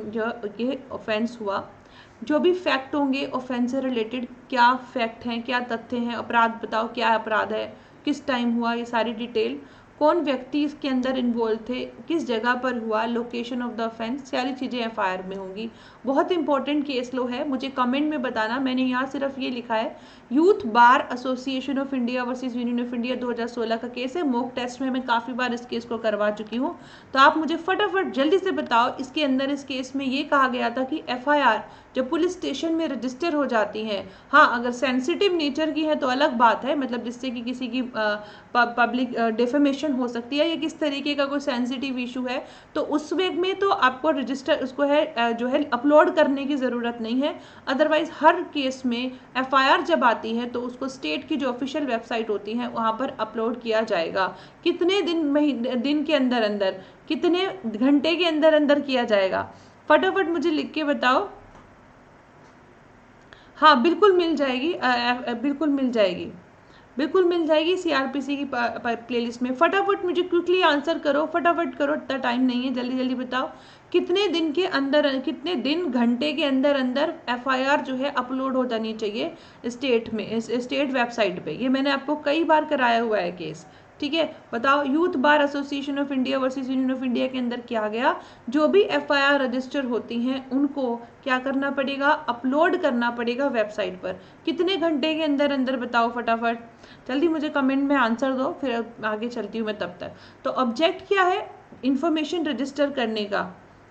Speaker 1: ये ऑफेंस हुआ, जो भी फैक्ट होंगे ऑफेंस से रिलेटेड, क्या फैक्ट हैं, क्या तथ्य हैं, अपराध बताओ क्या अपराध है, किस टाइम हुआ, ये सारी डिटेल, कौन व्यक्ति इसके अंदर इन्वॉल्व थे, किस जगह पर हुआ, लोकेशन ऑफ द ऑफेंस, सारी चीज़ें एफआईआर में होंगी। बहुत इंपॉर्टेंट केस लो है, मुझे कमेंट में बताना। मैंने यहाँ सिर्फ ये लिखा है youth bar association of India versus union of India दो हज़ार सोलह का केस है। मॉक टेस्ट में मैं काफ़ी बार इस केस को करवा चुकी हूँ, तो आप मुझे फटाफट जल्दी से बताओ इसके अंदर इस केस में ये कहा गया था कि एफआईआर जब पुलिस स्टेशन में रजिस्टर हो जाती हैं, हाँ अगर सेंसिटिव नेचर की है तो अलग बात है, मतलब जिससे कि किसी की पब्लिक डिफेमेशन हो सकती है या किस तरीके का कोई सेंसिटिव इशू है, तो उस वेग में तो आपको रजिस्टर उसको है जो है अपलोड करने की ज़रूरत नहीं है। अदरवाइज हर केस में एफआईआर जब आती है तो उसको स्टेट की जो ऑफिशियल वेबसाइट होती है वहाँ पर अपलोड किया जाएगा। कितने दिन महीने दिन के अंदर अंदर, कितने घंटे के अंदर अंदर किया जाएगा, फटाफट मुझे लिख के बताओ। हाँ बिल्कुल मिल जाएगी, आ, आ, बिल्कुल मिल जाएगी, बिल्कुल मिल जाएगी सीआरपीसी की प्लेलिस्ट में। फटाफट मुझे क्विकली आंसर करो, फटाफट करो, इतना टाइम नहीं है, जल्दी जल्दी बताओ कितने दिन के अंदर, कितने दिन घंटे के अंदर अंदर एफआईआर जो है अपलोड हो जानी चाहिए स्टेट में, स्टेट वेबसाइट पे। ये मैंने आपको कई बार कराया हुआ है केस, ठीक है। बताओ youth bar association of India versus union of India के अंदर क्या गया, जो भी एफआईआर रजिस्टर होती हैं उनको क्या करना पड़ेगा, अपलोड करना पड़ेगा वेबसाइट पर। कितने घंटे के अंदर अंदर बताओ फटाफट, जल्दी मुझे कमेंट में आंसर दो, फिर आगे चलती हूँ मैं तब तक। तो ऑब्जेक्ट क्या है, इंफॉर्मेशन रजिस्टर करने का।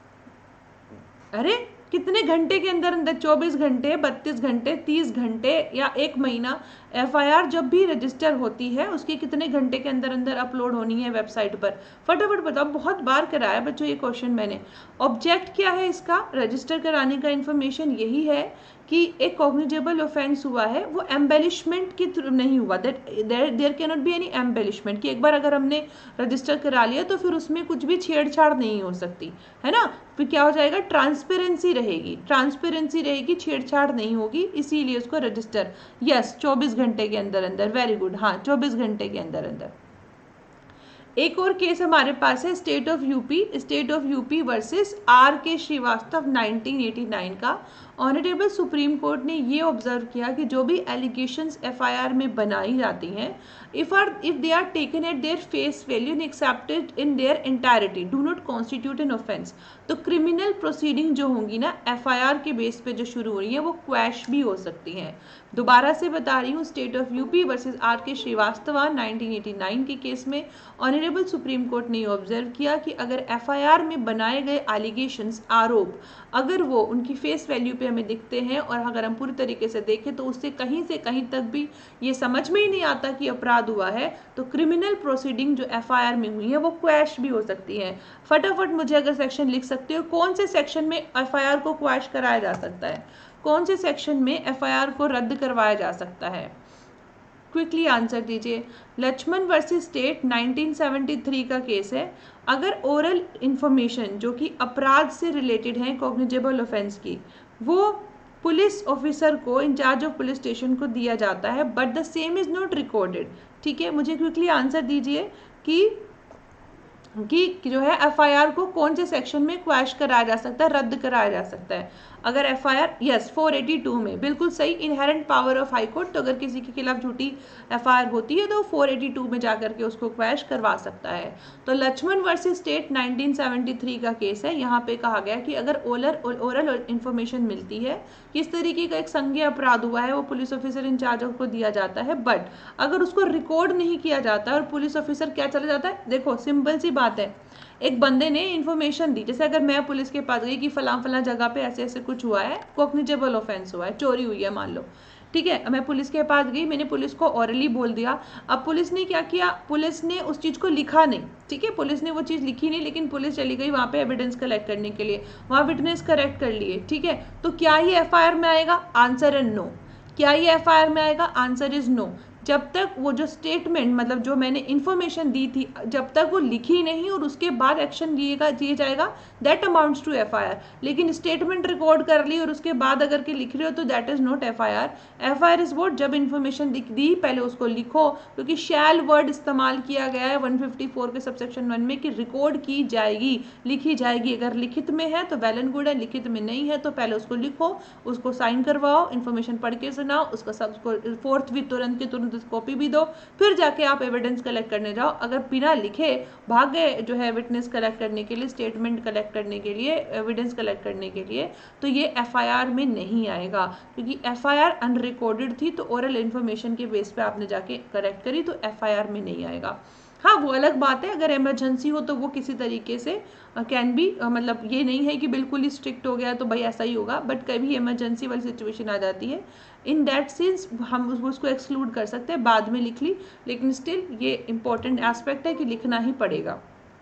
Speaker 1: अरे कितने घंटे के अंदर अंदर, चौबीस घंटे, बत्तीस घंटे, तीस घंटे या एक महीना, एफआईआर जब भी रजिस्टर होती है उसके कितने घंटे के अंदर अंदर अपलोड होनी है वेबसाइट पर, फटाफट बताओ। बहुत बार कराया बच्चों ये क्वेश्चन मैंने। ऑब्जेक्ट क्या है इसका, रजिस्टर कराने का इन्फॉर्मेशन यही है कि एक कॉग्निजेबल ऑफेंस हुआ है, वो एम्बेलिशमेंट के थ्रू नहीं हुआ, that there can not be any embellishment, कि एक बार अगर हमने रजिस्टर करा लिया तो फिर उसमें कुछ भी छेड़छाड़ नहीं हो सकती है ना। फिर क्या हो जाएगा, ट्रांसपेरेंसी रहेगी, ट्रांसपेरेंसी रहेगी, छेड़छाड़ नहीं होगी, इसीलिए उसको रजिस्टर। यस चौबीस घंटे के अंदर अंदर, वेरी गुड, हाँ चौबीस घंटे के अंदर अंदर। एक और केस हमारे पास है state of UP, state of UP versus R K Srivastava nineteen eighty nine का। ऑनरेबल सुप्रीम कोर्ट ने ये ऑब्जर्व किया कि जो भी एलिगेशंस एफआईआर में बनाई जाती हैं, if are if they are taken at their face value and accepted in their entirety do not constitute an offence. तो क्रिमिनल प्रोसीडिंग जो होंगी ना एफआईआर के बेस पे जो शुरू हो रही है वो क्वैश भी हो सकती हैं। दोबारा से बता रही हूँ, state of UP versus R K Srivastava nineteen eighty nine के केस में ऑनरेबल सुप्रीम कोर्ट ने ऑब्जर्व किया कि अगर एफआईआर में बनाए गए एलिगेशंस, आरोप, अगर वो उनकी फेस वैल्यू पे हमें दिखते हैं और अगर हम पूरी तरीके से देखें तो उससे कहीं से कहीं तक भी ये समझ में ही नहीं आता कि अपराध हुआ है, तो क्रिमिनल प्रोसीडिंग जो एफआईआर में हुई है वो क्वैश भी हो सकती है। फटाफट मुझे अगर सेक्शन लिख सकते हो, कौन से सेक्शन में एफआईआर को क्वैश कराया जा सकता है, कौन से सेक्शन में एफआईआर को रद्द करवाया जा सकता है। क्विकली आंसर दीजिए। Lakshman versus state nineteen seventy three का केस है। अगर ओरल इंफॉर्मेशन जो कि अपराध से रिलेटेड है, कॉग्निजेबल ऑफेंस की, वो पुलिस ऑफिसर को इंचार्ज ऑफ पुलिस स्टेशन को दिया जाता है but the same is not recorded, ठीक है, मुझे क्विकली आंसर दीजिए कि कि जो है एफआईआर को कौन से सेक्शन में क्वैश कराया जा सकता है, रद्द कराया जा सकता है। अगर FIR yes four eighty two में, बिल्कुल सही, inherent power of high court, तो अगर किसी के खिलाफ झूठी एफआईआर होती है तो फोर एटी टू में जाकर के उसको क्वैश करवा सकता है। तो Lakshman versus state nineteen seventy three का केस है। यहाँ पे कहा गया कि अगर ओरल ओरल इंफॉर्मेशन मिलती है, किस तरीके का एक संज्ञेय अपराध हुआ है, वो पुलिस ऑफिसर इंचार्ज को दिया जाता है, बट अगर उसको रिकॉर्ड नहीं किया जाता और पुलिस ऑफिसर क्या चला जाता है, देखो सिंपल सी बात है, एक बंदे ने इन्फॉर्मेशन दी, जैसे अगर मैं पुलिस के पास गई कि फलां फलां जगह पे ऐसे ऐसे कुछ हुआ है, कॉग्निजेबल ऑफेंस हुआ है, चोरी हुई है मान लो, ठीक है, मैं पुलिस के पास गई, मैंने पुलिस को ऑरली बोल दिया। अब पुलिस ने क्या किया, पुलिस ने उस चीज़ को लिखा नहीं, ठीक है, पुलिस ने वो चीज़ लिखी नहीं, लेकिन पुलिस चली गई वहाँ पे एविडेंस कलेक्ट करने के लिए, वहाँ विटनेस करेक्ट कर लिए, ठीक है, तो क्या ये एफआईआर में आएगा, आंसर है नो। क्या ये एफआईआर में आएगा, आंसर इज नो। जब तक वो जो स्टेटमेंट, मतलब जो मैंने इन्फॉर्मेशन दी थी, जब तक वो लिखी नहीं और उसके बाद एक्शन लिएगा दिए जाएगा, दैट अमाउंट्स टू एफआईआर। लेकिन स्टेटमेंट रिकॉर्ड कर ली और उसके बाद अगर के लिख रहे हो तो that is not FIR. FIR is what, जब इन्फॉर्मेशन दी पहले उसको लिखो, क्योंकि शैल वर्ड इस्तेमाल किया गया है वन फिफ्टी फोर के सबसेक्शन वन में कि रिकॉर्ड की जाएगी, लिखी जाएगी। अगर लिखित में है तो वेल एंड गुड है, लिखित में नहीं है तो पहले उसको लिखो, उसको साइन करवाओ, इन्फॉर्मेशन पढ़ के सुनाओ, उसका सब फोर्थ भी तुरंत के तुरंत कॉपी भी दो, फिर जाके आप एविडेंस कलेक्ट करने जाओ। अगर बिना लिखे भाग गए जो है विटनेस कलेक्ट करने के लिए, स्टेटमेंट कलेक्ट करने के लिए, एविडेंस कलेक्ट करने के लिए, तो ये एफआईआर में नहीं आएगा, क्योंकि एफआईआर अनरिकॉर्डेड थी, तो ओरल इन्फॉर्मेशन के बेस पे आपने जाके करेक्ट करी, तो एफआईआर में नहीं आएगा। हाँ, वो अलग बात है, अगर इमरजेंसी हो तो वो किसी तरीके से कैन बी, मतलब ये नहीं है कि बिल्कुल ही स्ट्रिक्ट हो गया तो भाई ऐसा ही होगा, बट कभी इमरजेंसी वाली सिचुएशन आ जाती है, इन दैट सेंस हम उसको एक्सक्लूड कर सकते हैं, बाद में लिख ली, लेकिन स्टिल ये इंपॉर्टेंट एस्पेक्ट है कि लिखना ही पड़ेगा।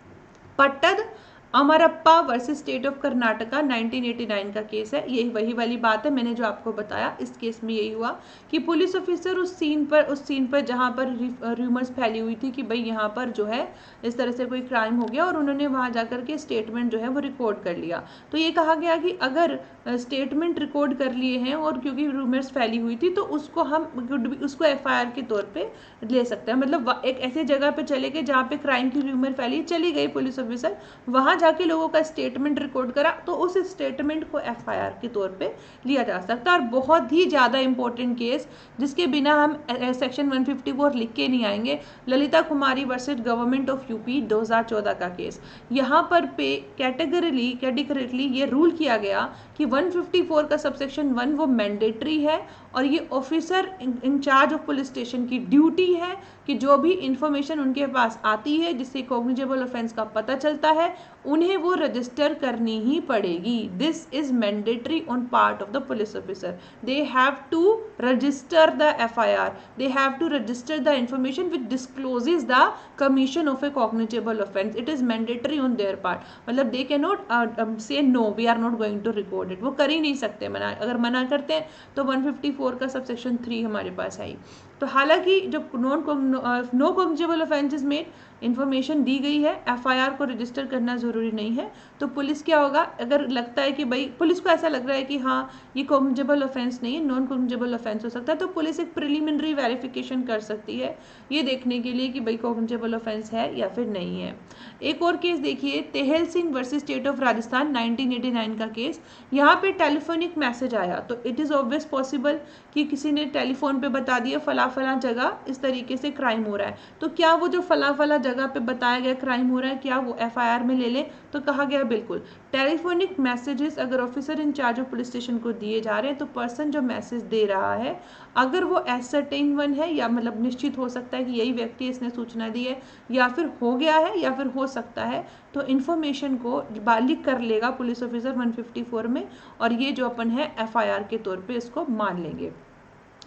Speaker 1: Pattad Amarappa versus state of Karnataka nineteen eighty nine का केस है। यही वही वाली बात है, मैंने जो आपको बताया, इस केस में यही हुआ कि पुलिस ऑफिसर उस सीन पर उस सीन पर जहां पर रूमर्स फैली हुई थी कि भाई यहाँ पर जो है इस तरह से कोई क्राइम हो गया, और उन्होंने वहां जाकर के स्टेटमेंट जो है वो रिकॉर्ड कर लिया। तो ये कहा गया कि अगर स्टेटमेंट रिकॉर्ड कर लिए हैं और क्योंकि रूमर्स फैली हुई थी, तो उसको हम उसको एफ आई आर के तौर पर ले सकते हैं। मतलब एक ऐसी जगह पे चले गए जहाँ पे क्राइम की रूमर फैली, चली गई पुलिस ऑफिसर, वहां जाके लोगों का स्टेटमेंट रिकॉर्ड करा, तो उस स्टेटमेंट को एफआईआर के तौर पे लिया जा सकता है। और बहुत ही ज्यादा इंपॉर्टेंट केस जिसके बिना हम सेक्शन वन फिफ्टी फोर लिख के नहीं आएंगे, Lalita Kumari versus government of UP दो हज़ार चौदह का केस। यहाँ पर पे कैटेगरीली कैटेगरिकली ये रूल किया गया कि वन फिफ्टी फोर का सबसेक्शन वन वो मैंडेटरी है, और ये officer in-charge of police station की ड्यूटी है कि जो भी इंफॉर्मेशन उनके पास आती है जिससे कॉग्निजेबल ऑफेंस का पता चलता है, उन्हें वो रजिस्टर करनी ही पड़ेगी। This is mandatory on part of the police officer. They have to register the F I R, they have to register the information which discloses the commission of a cognizable offence. It is mandatory on their part. मतलब they can not say no we are not going to record it, वो कर ही नहीं सकते मना। अगर मना करते हैं तो वन फिफ्टी फोर का सबसेक्शन थ्री हमारे पास है। तो हालांकि जब नॉन नो कॉग्निजेबल ऑफेंसेस में इन्फॉर्मेशन दी गई है, एफआईआर को रजिस्टर करना जरूरी नहीं है, तो पुलिस क्या होगा, अगर लगता है कि भाई पुलिस को ऐसा लग रहा है कि हाँ ये कॉग्निजेबल ऑफेंस नहीं है, नॉन कॉग्निजेबल ऑफेंस हो सकता है, तो पुलिस एक प्रिलिमिनरी वेरिफिकेशन कर सकती है ये देखने के लिए कि भाई कॉग्निजेबल ऑफेंस है या फिर नहीं है। एक और केस देखिए, Tehal Singh versus state of Rajasthan nineteen eighty nine का केस। यहाँ पे टेलीफोनिक मैसेज आया, तो इट इज ऑब्वियस पॉसिबल कि किसी ने टेलीफोन पे बता दिया फला फला जगह इस तरीके से क्राइम हो रहा है, तो क्या वो जो फला फला जगह पे बताया गया क्राइम हो रहा है, क्या वो एफआईआर में ले ले? तो कहा गया बिल्कुल। टेलीफोनिक मैसेजेस अगर officer in-charge of police station को दिए जा रहे हैं, तो पर्सन जो मैसेज दे रहा है अगर वो एसर्टेन वन है, या मतलब निश्चित हो सकता है कि यही व्यक्ति इसने सूचना दी है, या फिर हो गया है या फिर हो सकता है, तो इन्फॉर्मेशन को बालिक कर लेगा police officer one fifty four में, और ये जो अपन है एफआईआर के तौर पे इसको मान लेंगे।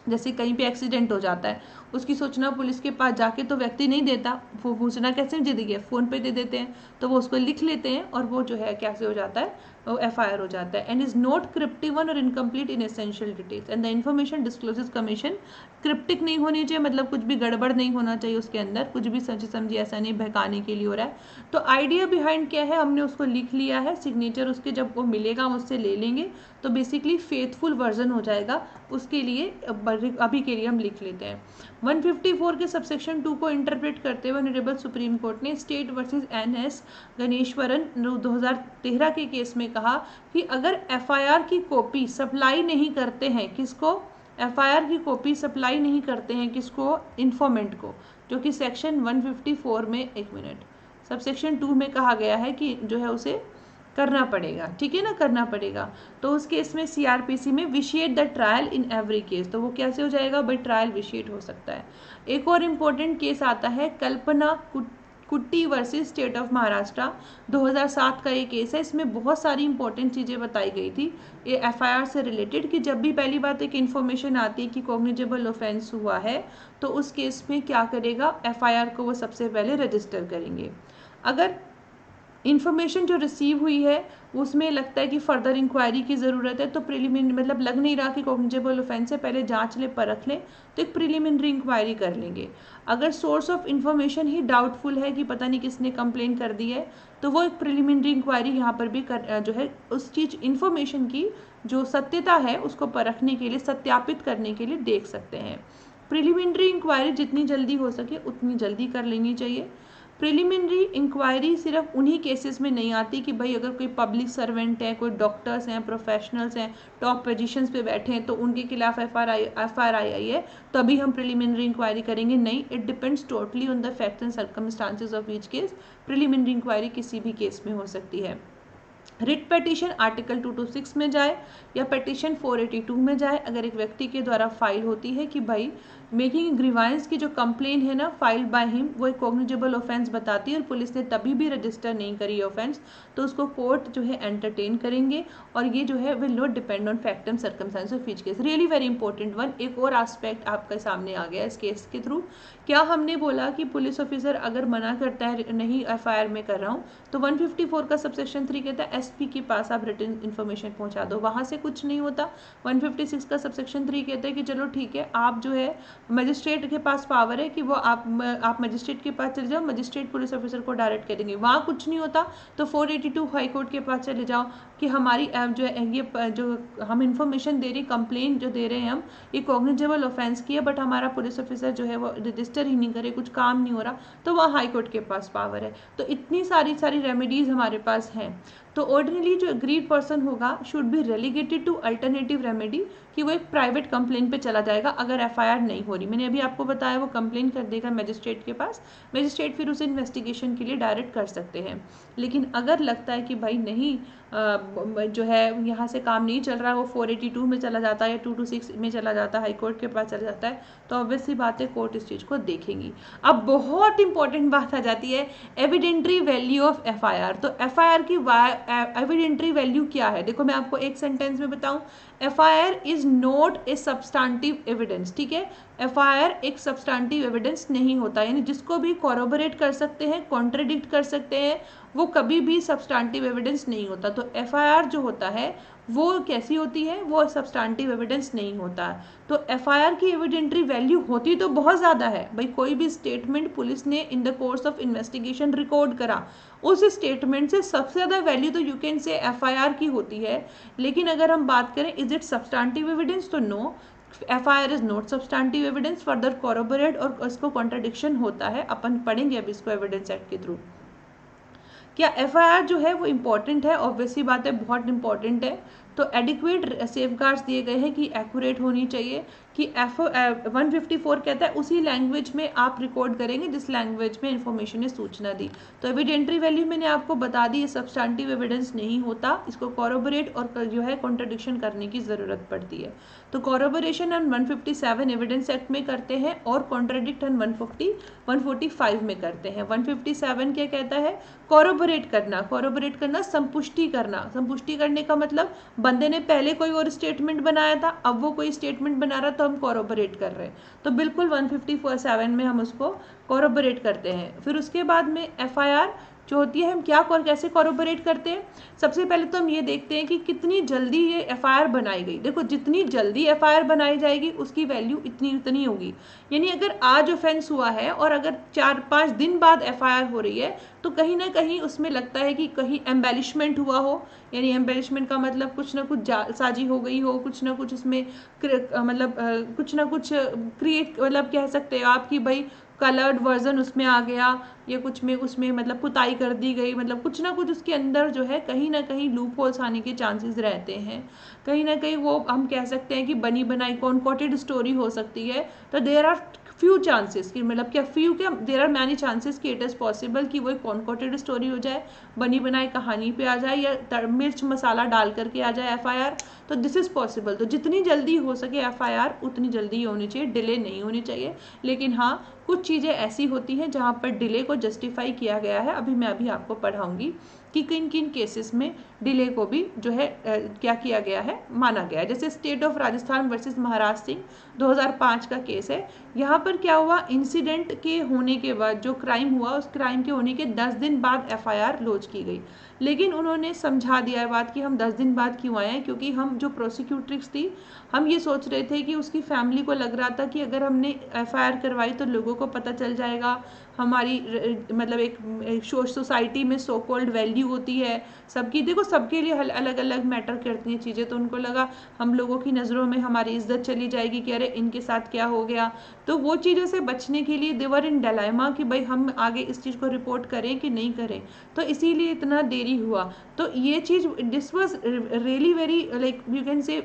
Speaker 1: जैसे कहीं पे एक्सीडेंट हो जाता है, उसकी सूचना पुलिस के पास जाके तो व्यक्ति नहीं देता, वो सूचना कैसे दे देगी, फ़ोन पे दे देते हैं, तो वो उसको लिख लेते हैं और वो जो है कैसे हो जाता है, वो एफ आई आर हो जाता है। And is not cryptic one और incomplete in essential details and the information discloses commission. Cryptic नहीं होनी चाहिए, मतलब कुछ भी गड़बड़ नहीं होना चाहिए उसके अंदर, कुछ भी समझी समझी ऐसा नहीं बहकाने के लिए हो रहा है। तो आइडिया बिहाइंड क्या है, हमने उसको लिख लिया है, सिग्नेचर उसके जब वो मिलेगा हम उससे ले लेंगे, तो बेसिकली फेथफुल वर्जन हो जाएगा। उसके लिए अभी के लिए हम लिख लेते हैं। वन फिफ्टी फोर के सबसेक्शन टू को इंटरप्रेट करते हुए ऑनरेबल सुप्रीम कोर्ट ने state versus N S Ganeshwaran दो हज़ार तेरह के केस में कहा कि अगर एफ आई आर की कॉपी सप्लाई नहीं करते हैं, किसको, एफ आई आर की कॉपी सप्लाई नहीं करते हैं किसको, इन्फॉर्मेंट को, जो कि सेक्शन वन फिफ्टी फोर में, एक मिनट, सबसेक्शन टू में कहा गया है कि जो है उसे करना पड़ेगा, ठीक है ना, करना पड़ेगा। तो उस केस में सीआरपीसी में vitiate the trial in every case, तो वो कैसे हो जाएगा भाई, ट्रायल विशिएट हो सकता है। एक और इम्पोर्टेंट केस आता है कल्पना कुट्टी वर्सेस स्टेट ऑफ महाराष्ट्र, दो हज़ार सात का ये केस है। इसमें बहुत सारी इंपॉर्टेंट चीज़ें बताई गई थी ये एफ आई आर से रिलेटेड, कि जब भी पहली बात एक इन्फॉर्मेशन आती है कि कॉग्निजेबल ऑफेंस हुआ है, तो उस केस में क्या करेगा, एफ आई आर को वो सबसे पहले रजिस्टर करेंगे। अगर इन्फॉर्मेशन जो रिसीव हुई है उसमें लगता है कि फर्दर इंक्वायरी की ज़रूरत है, तो प्रिलिमिनरी, मतलब लग नहीं रहा कि कॉग्निजेबल ऑफेंस है, पहले जांच ले, परख लें, तो एक प्रिलिमिनरी इंक्वायरी कर लेंगे। अगर सोर्स ऑफ इन्फॉर्मेशन ही डाउटफुल है कि पता नहीं किसने कंप्लेन कर दी है, तो वो एक प्रिलिमिनरी इंक्वायरी यहाँ पर भी कर जो है उस चीज़ इन्फॉर्मेशन की जो सत्यता है उसको परखने के लिए, सत्यापित करने के लिए देख सकते हैं। प्रिलिमिनरी इंक्वायरी जितनी जल्दी हो सके उतनी जल्दी कर लेनी चाहिए। प्रिलिमिनरी इंक्वायरी सिर्फ उन्हीं केसेस में नहीं आती कि भाई अगर कोई पब्लिक सर्वेंट है, कोई डॉक्टर्स हैं, प्रोफेशनल्स हैं, टॉप पोजीशंस पे बैठे हैं, तो उनके खिलाफ F I R F I R आई है तभी हम प्रिलिमिनरी इंक्वायरी करेंगे, नहीं, it depends totally on the facts and circumstances of each case. Preliminary inquiry किसी भी केस में हो सकती है। Writ petition article two two six में जाए या पिटीशन फोर एटी टू में जाए, अगर एक व्यक्ति के द्वारा फाइल होती है कि भाई मेकिंग ग्रीवांस की जो कंप्लेन है ना फाइल बाय हिम, वो एक कॉग्निजेबल ऑफेंस बताती है और पुलिस ने तभी भी रजिस्टर नहीं करी ऑफेंस, तो उसको कोर्ट जो है एंटरटेन करेंगे और ये जो है will not depend on fact and circumstance of each case. Really very important one. एक और एस्पेक्ट आपके सामने आ गया इस केस के थ्रू। क्या हमने बोला कि पुलिस ऑफिसर अगर मना करता है नहीं एफ आई आर में कर रहा हूँ, तो वन फिफ्टी फोर का सबसेक्शन थ्री कहता है एसपी के पास आप रिटन इन्फॉर्मेशन पहुंचा दो, वहां से कुछ नहीं होता। वन फिफ्टी सिक्स का सबसेक्शन थ्री कहता है कि चलो ठीक है, आप जो है मजिस्ट्रेट के पास पावर है कि वो आप आप मजिस्ट्रेट के पास चले जाओ, मजिस्ट्रेट पुलिस ऑफिसर को डायरेक्ट करेंगे, वहाँ कुछ नहीं होता तो four eighty two high court के पास चले जाओ कि हमारी जो है ये जो हम इन्फॉर्मेशन दे रही, कंप्लेंट जो दे रहे हैं हम, ये कॉग्निजेबल ऑफेंस की है, बट हमारा पुलिस ऑफिसर जो है वो रजिस्टर ही नहीं करे, कुछ काम नहीं हो रहा, तो वहाँ हाई कोर्ट के पास पावर है। तो इतनी सारी सारी रेमेडीज हमारे पास हैं। तो ऑर्डिनली जो एग्रीड पर्सन होगा should be relegated to alternative remedy, कि वो एक प्राइवेट कंप्लेन पे चला जाएगा अगर एफ आई आर नहीं हो रही। मैंने अभी आपको बताया वो कंप्लेन कर देगा मैजिस्ट्रेट के पास, मैजिस्ट्रेट फिर उसे इन्वेस्टिगेशन के लिए डायरेक्ट कर सकते हैं। लेकिन अगर लगता है कि भाई नहीं आ, जो है यहाँ से काम नहीं चल रहा है, वो फोर एटी टू में चला जाता है या टू टू सिक्स में चला जाता है, हाई कोर्ट के पास चला जाता है, तो ऑब्वियसली बात है कोर्ट इस चीज़ को देखेंगी। अब बहुत इंपॉर्टेंट बात आ जाती है evidentiary value of F I R. तो एफ आई आर की एविडेंट्री वैल्यू क्या है, देखो मैं आपको एक सेंटेंस में बताऊं, F I R is not a substantive evidence, ठीक है। एफ आई आर एक सब्सटेंटिव एविडेंस नहीं होता, यानी जिसको भी कॉरोबोरेट कर सकते हैं, कॉन्ट्रडिक्ट कर सकते हैं, वो कभी भी सब्सटेंटिव एविडेंस नहीं होता। तो एफ आई आर जो होता है वो कैसी होती है, वो सब्सटेंटिव एविडेंस नहीं होता। तो एफ आई आर की एविडेंट्री वैल्यू होती तो बहुत ज़्यादा है भाई, कोई भी स्टेटमेंट पुलिस ने in the course of investigation record करा, उस स्टेटमेंट से सबसे ज़्यादा वैल्यू तो you can say F I R की होती है। लेकिन अगर हम बात करें इज इट सब्सटेंटिव एविडेंस, तो no, F I R is not substantive evidence, further corroborate और उसको कॉन्ट्रडिक्शन होता है, अपन पढ़ेंगे अभी इसको एविडेंस एक्ट के थ्रू। क्या एफ आई आर जो है वो इम्पॉर्टेंट है, ऑब्वियसली बात है बहुत इंपॉर्टेंट है। तो एडिक्वेट सेफगार्ड्स दिए गए हैं कि एक्यूरेट होनी चाहिए, कि एफ वन फिफ्टी फोर कहता है उसी लैंग्वेज में आप रिकॉर्ड करेंगे जिस लैंग्वेज में इंफॉर्मेशन ने सूचना दी। तो एविडेंट्री वैल्यू मैंने आपको बता दी, ये सब्सटेंटिव एविडेंस नहीं होता, इसको कॉरोबोरेट और जो है कॉन्ट्रडिक्शन करने की ज़रूरत पड़ती है। तो कॉरोबोरेशन हम one fifty seven evidence act में करते हैं और कॉन्ट्रडिक्ट हम one forty one forty five में करते हैं। वन फिफ्टी सेवन क्या कहता है, कॉरोबोरेट कॉरोबोरेट करना, कॉरोबोरेट करना संपुष्टि करना, संपुष्टि करने का मतलब बंदे ने पहले कोई और स्टेटमेंट बनाया था, अब वो कोई स्टेटमेंट बना रहा तो हम कॉरोबोरेट कर रहे हैं, तो बिल्कुल वन फिफ्टी सेवन में हम उसको कॉरोबोरेट करते हैं। फिर उसके बाद में एफ आई आर जो होती है हम क्या और कैसे कॉरोबोरेट करते हैं। सबसे पहले तो हम ये देखते हैं कि कितनी जल्दी ये एफ आई आर बनाई गई। देखो जितनी जल्दी एफ आई आर बनाई जाएगी उसकी वैल्यू इतनी उतनी होगी, यानी अगर आज ऑफेंस हुआ है और अगर चार पाँच दिन बाद एफ आई आर हो रही है तो कहीं ना कहीं उसमें लगता है कि कहीं एम्बेलिशमेंट हुआ हो, यानी एम्बेलिशमेंट का मतलब कुछ ना कुछ साजी हो गई हो, कुछ ना कुछ उसमें मतलब कुछ ना कुछ क्रिएट मतलब कह सकते हो आप कि भाई कलर्ड वर्जन उसमें आ गया या कुछ में उसमें मतलब पुताई कर दी गई, मतलब कुछ ना कुछ उसके अंदर जो है कहीं ना कहीं लूप होल्स आने के चांसेस रहते हैं। कहीं ना कहीं वो हम कह सकते हैं कि बनी बनाई कॉन्कॉटेड स्टोरी हो सकती है। तो देयर आर फ्यू चांसेस कि मतलब क्या फ्यू क्या देर आर मैनी चांसेस कि इट इज़ पॉसिबल कि वो एक कॉन्कॉटेड स्टोरी हो जाए, बनी बनाई कहानी पे आ जाए या मिर्च मसाला डाल करके आ जाए एफ आई आर, तो दिस इज़ पॉसिबल। तो जितनी जल्दी हो सके एफ आई आर उतनी जल्दी होनी चाहिए, डिले नहीं होनी चाहिए। लेकिन हाँ कुछ चीज़ें ऐसी होती हैं जहाँ पर डिले को जस्टिफाई किया गया है, अभी मैं अभी आपको पढ़ाऊँगी कि किन किन केसेस में डिले को भी जो है आ, क्या किया गया है, माना गया है। जैसे state of Rajasthan versus Maharaj Singh दो हज़ार पाँच का केस है। यहाँ पर क्या हुआ, इंसिडेंट के होने के बाद जो क्राइम हुआ उस क्राइम के होने के दस दिन बाद एफ आई आर लॉन्च की गई, लेकिन उन्होंने समझा दिया है बात कि हम दस दिन बाद क्यों आए हैं, क्योंकि हम जो प्रोसिक्यूट्रिक्स थी हम ये सोच रहे थे कि उसकी फैमिली को लग रहा था कि अगर हमने एफ आई आर करवाई तो लोगों को पता चल जाएगा, हमारी मतलब एक सोसाइटी में सो कॉल्ड वैल्यू होती है सबकी, देखो सबके लिए अलग अलग मैटर करती हैं चीज़ें, तो उनको लगा हम लोगों की नज़रों में हमारी इज्जत चली जाएगी कि अरे इनके साथ क्या हो गया। तो वो चीज़ों से बचने के लिए देवर इन डायलेमा कि भाई हम आगे इस चीज़ को रिपोर्ट करें कि नहीं करें, तो इसीलिए इतना देरी हुआ। तो ये चीज़ this was really very like you can say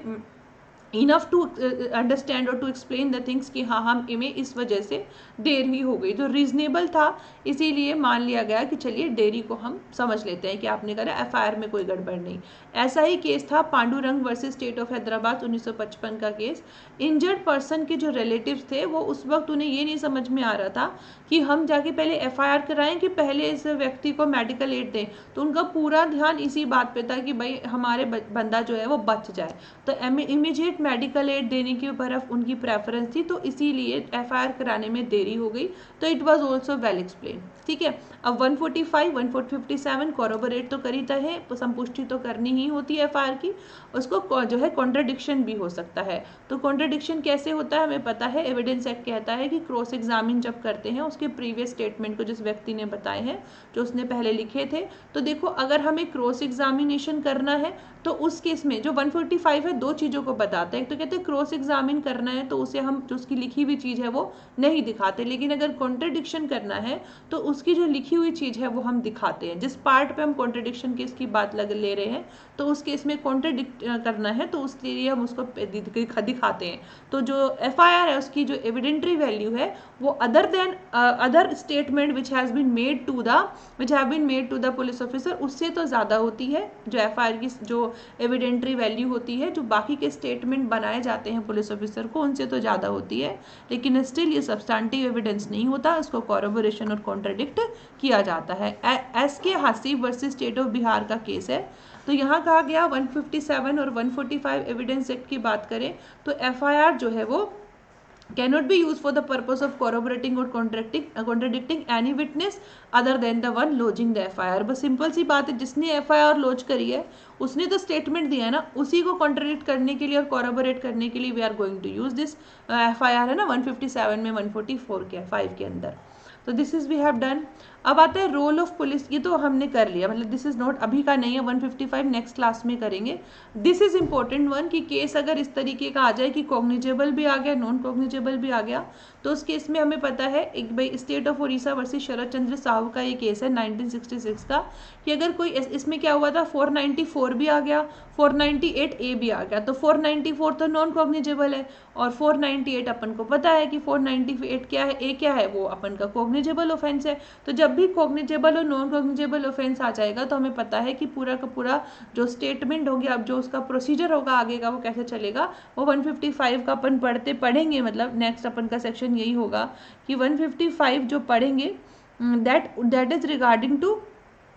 Speaker 1: enough to understand और टू एक्सप्लेन द थिंग्स कि हाँ हम इमें इस वजह से देर ही हो गई, जो रीजनेबल था इसीलिए मान लिया गया कि चलिए देरी को हम समझ लेते हैं कि आपने करा एफ आई आर में कोई गड़बड़ नहीं। ऐसा ही केस था Pandurang versus state of Hyderabad उन्नीस सौ पचपन का केस। इंजर्ड पर्सन के जो रिलेटिव्स थे वो उस वक्त उन्हें ये नहीं समझ में आ रहा था कि हम जाके पहले एफ आई आर कराएं कि पहले इस व्यक्ति को मेडिकल एड दें, तो उनका पूरा ध्यान इसी बात पे था कि भाई हमारे बंदा जो है वो बच जाए, तो इमीडिएट मेडिकल एड देने की तरफ उनकी प्रेफरेंस थी, तो इसीलिए एफ आई आर कराने में देरी हो गई। तो it was also well explain, ठीक है। अब one forty five, one fifty seven corroborate तो करी था है, संपुष्टि तो करनी ही होती है एफ आई आर की, उसको जो है कॉन्ट्रडिक्शन भी हो सकता है। तो कॉन्ट्रडिक्शन कैसे होता है हमें पता है, एविडेंस एक्ट कहता है कि क्रॉस एग्जामिन जब करते हैं उसके प्रीवियस स्टेटमेंट को जिस व्यक्ति ने बताए हैं जो उसने पहले लिखे थे, तो देखो अगर हमें क्रॉस एग्जामिनेशन करना है तो उस केस में जो वन फोर्टी फाइव है दो चीज़ों को बताता है, एक तो कहते हैं क्रॉस एग्जामिन करना है तो उसे हम जो उसकी लिखी हुई चीज़ है वो नहीं दिखाते, लेकिन अगर कॉन्ट्रडिक्शन करना है तो उसकी जो लिखी हुई चीज़ है वो हम दिखाते हैं। जिस पार्ट पे हम कॉन्ट्रडिक्शन केस की बात लग ले रहे हैं तो उस केस में कॉन्ट्रडिक्ट करना है तो उसके लिए हम उसको दिखाते हैं। तो जो एफ आई आर है उसकी जो एविडेंटरी वैल्यू है वो other than other statement which has been made to the which have been made to the police officer उससे तो ज़्यादा होती है। जो एफ आई आर की जो एविडेंटरी वैल्यू होती है, जो बाकी के स्टेटमेंट बनाए जाते हैं पुलिस ऑफिसर को उनसे तो ज़्यादा होती है, लेकिन स्टिल ये सब्सटेंटिव एविडेंस नहीं होता, इसको कॉरोबोरेशन और कॉन्ट्रडिक्ट किया जाता है। एस के हासिब वर्सेस स्टेट ऑफ बिहार का केस है, तो यहाँ कहा गया वन फिफ्टी सेवन और one forty five evidence act की बात करें तो एफ आई आर जो है वो cannot be used for the purpose of corroborating or contradicting uh, contradicting any witness other than the one lodging the F I R. बस simple सी बात है, जिसने एफ आई आर लॉन्च करी है उसने तो स्टेटमेंट दिया है ना, उसी को कॉन्ट्रडिक्ट करने के लिए और कॉरोबोरेट करने के लिए we are going to use this F I R है ना वन फिफ्टी सेवन में वन फोर्टी फोर के फाइव के अंदर। तो this is we have done. अब आता है रोल ऑफ पुलिस, ये तो हमने कर लिया, मतलब दिस इज नॉट अभी का नहीं है, one fifty five next class में करेंगे। दिस इज इंपॉर्टेंट वन कि केस अगर इस तरीके का आ जाए कि कॉग्निजेबल भी आ गया नॉन कॉग्निजेबल भी आ गया, तो उस केस में हमें पता है एक भाई state of Orissa versus Sharad Chandra Sahu का ये केस है नाइनटीन सिक्सटी सिक्स का, कि अगर कोई इसमें क्या हुआ था फोर नाइंटी फोर भी आ गया, फोर नाइंटी एट ए भी आ गया, तो फोर नाइंटी फोर तो नॉन कॉग्निजेबल है और फोर नाइंटी एट अपन को पता है कि फोर नाइंटी एट क्या है, ए क्या है, वो अपन का कॉग्निजेबल ऑफेंस है। तो जब भी कॉग्निजेबल और नॉन कॉग्निजेबल ऑफेंस आ जाएगा तो हमें पता है कि पूरा का पूरा जो स्टेटमेंट हो गया, अब जो उसका प्रोसीजर होगा आगे का वो कैसे चलेगा, वो वन फिफ्टी फाइव का अपन पढ़ते पढ़ेंगे, मतलब नेक्स्ट अपन का सेक्शन यही होगा कि वन फिफ्टी फाइव जो पढ़ेंगे that that is regarding to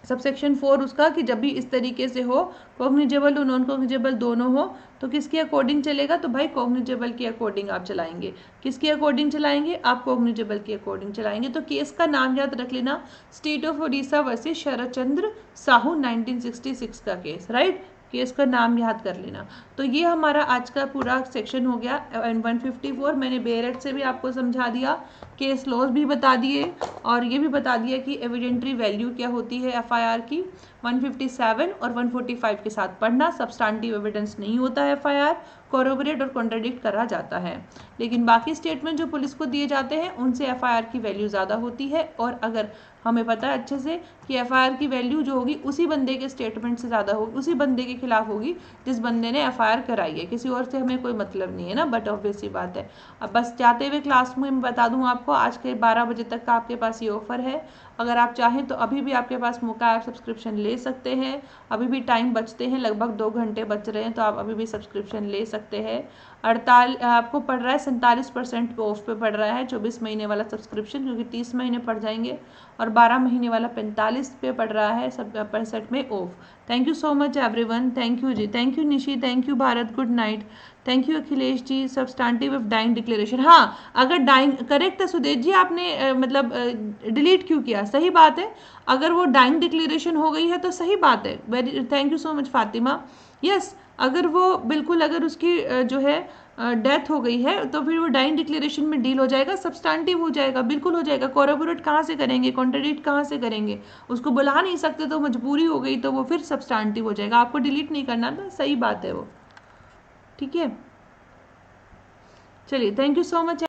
Speaker 1: sub section four उसका कि जब भी इस तरीके से हो, कॉग्निजेबल हो नॉन कॉग्निजेबल दोनों हो, तो किसके अकॉर्डिंग चलेगा, तो भाई कॉग्निजेबल के अकॉर्डिंग आप चलाएंगे। किसके अकॉर्डिंग चलाएंगे, आप कॉग्निजेबल के अकॉर्डिंग चलाएंगे। तो केस का नाम याद रख लेना, state of Orissa versus Sharad Chandra Sahu nineteen sixty six का केस, राइट। केस का नाम याद कर लेना। तो ये हमारा आज का पूरा सेक्शन हो गया। एंड वन फिफ्टी फोर मैंने बेरेट से भी आपको समझा दिया, केस लॉज भी बता दिए, और ये भी बता दिया कि एविडेंटरी वैल्यू क्या होती है एफआईआर की। वन फिफ्टी सेवन और वन फोर्टी फाइव के साथ पढ़ना, सब्सटैंटिव एविडेंस नहीं होता है एफआईआर, कोरोबोरेट और कॉन्ट्राडिक्ट करा जाता है। लेकिन बाकी स्टेटमेंट जो पुलिस को दिए जाते हैं उनसे एफआईआर की वैल्यू ज़्यादा होती है, और अगर हमें पता है अच्छे से कि एफआईआर की वैल्यू जो होगी उसी बंदे के स्टेटमेंट से ज़्यादा होगी, उसी बंदे के खिलाफ होगी जिस बंदे ने एफआईआर कराई है, किसी और से हमें कोई मतलब नहीं है ना, बट ऑब्वियस सी बात है। अब बस जाते हुए क्लास में मैं बता दूं आपको, आज के बारह बजे तक का आपके पास ये ऑफर है। अगर आप चाहें तो अभी भी आपके पास मौका है, आप सब्सक्रिप्शन ले सकते हैं। अभी भी टाइम बचते हैं, लगभग दो घंटे बच रहे हैं, तो आप अभी भी सब्सक्रिप्शन ले सकते हैं। अड़ताल आपको पड़ रहा है सैंतालीस परसेंट ऑफ पे पड़ रहा है चौबीस महीने वाला सब्सक्रिप्शन, क्योंकि तीस महीने पड़ जाएंगे, और बारह महीने वाला पैंतालीस पे पड़ रहा है सब परसेंट में ऑफ। Thank you so much everyone, thank you ji, thank you Nishi, thank you Bharat, good night, thank you Akhilesh ji. Substantive of dying declaration, हाँ अगर डाइंग करेक्ट है सुदेश जी, आपने आ, मतलब डिलीट क्यों किया, सही बात है, अगर वो डाइंग डिक्लेरेशन हो गई है तो सही बात है। Very thank you so much Fatima. Yes, अगर वो बिल्कुल अगर उसकी आ, जो है डेथ हो गई है तो फिर वो डाइंग डिक्लेरेशन में डील हो जाएगा, सब्सटैंटिव हो जाएगा, बिल्कुल हो जाएगा। कोरोबोरेट कहाँ से करेंगे, कॉन्ट्राडिक्ट कहाँ से करेंगे, उसको बुला नहीं सकते तो मजबूरी हो गई, तो वो फिर सब्सटैंटिव हो जाएगा। आपको डिलीट नहीं करना था, सही बात है वो, ठीक है। चलिए, थैंक यू सो मच।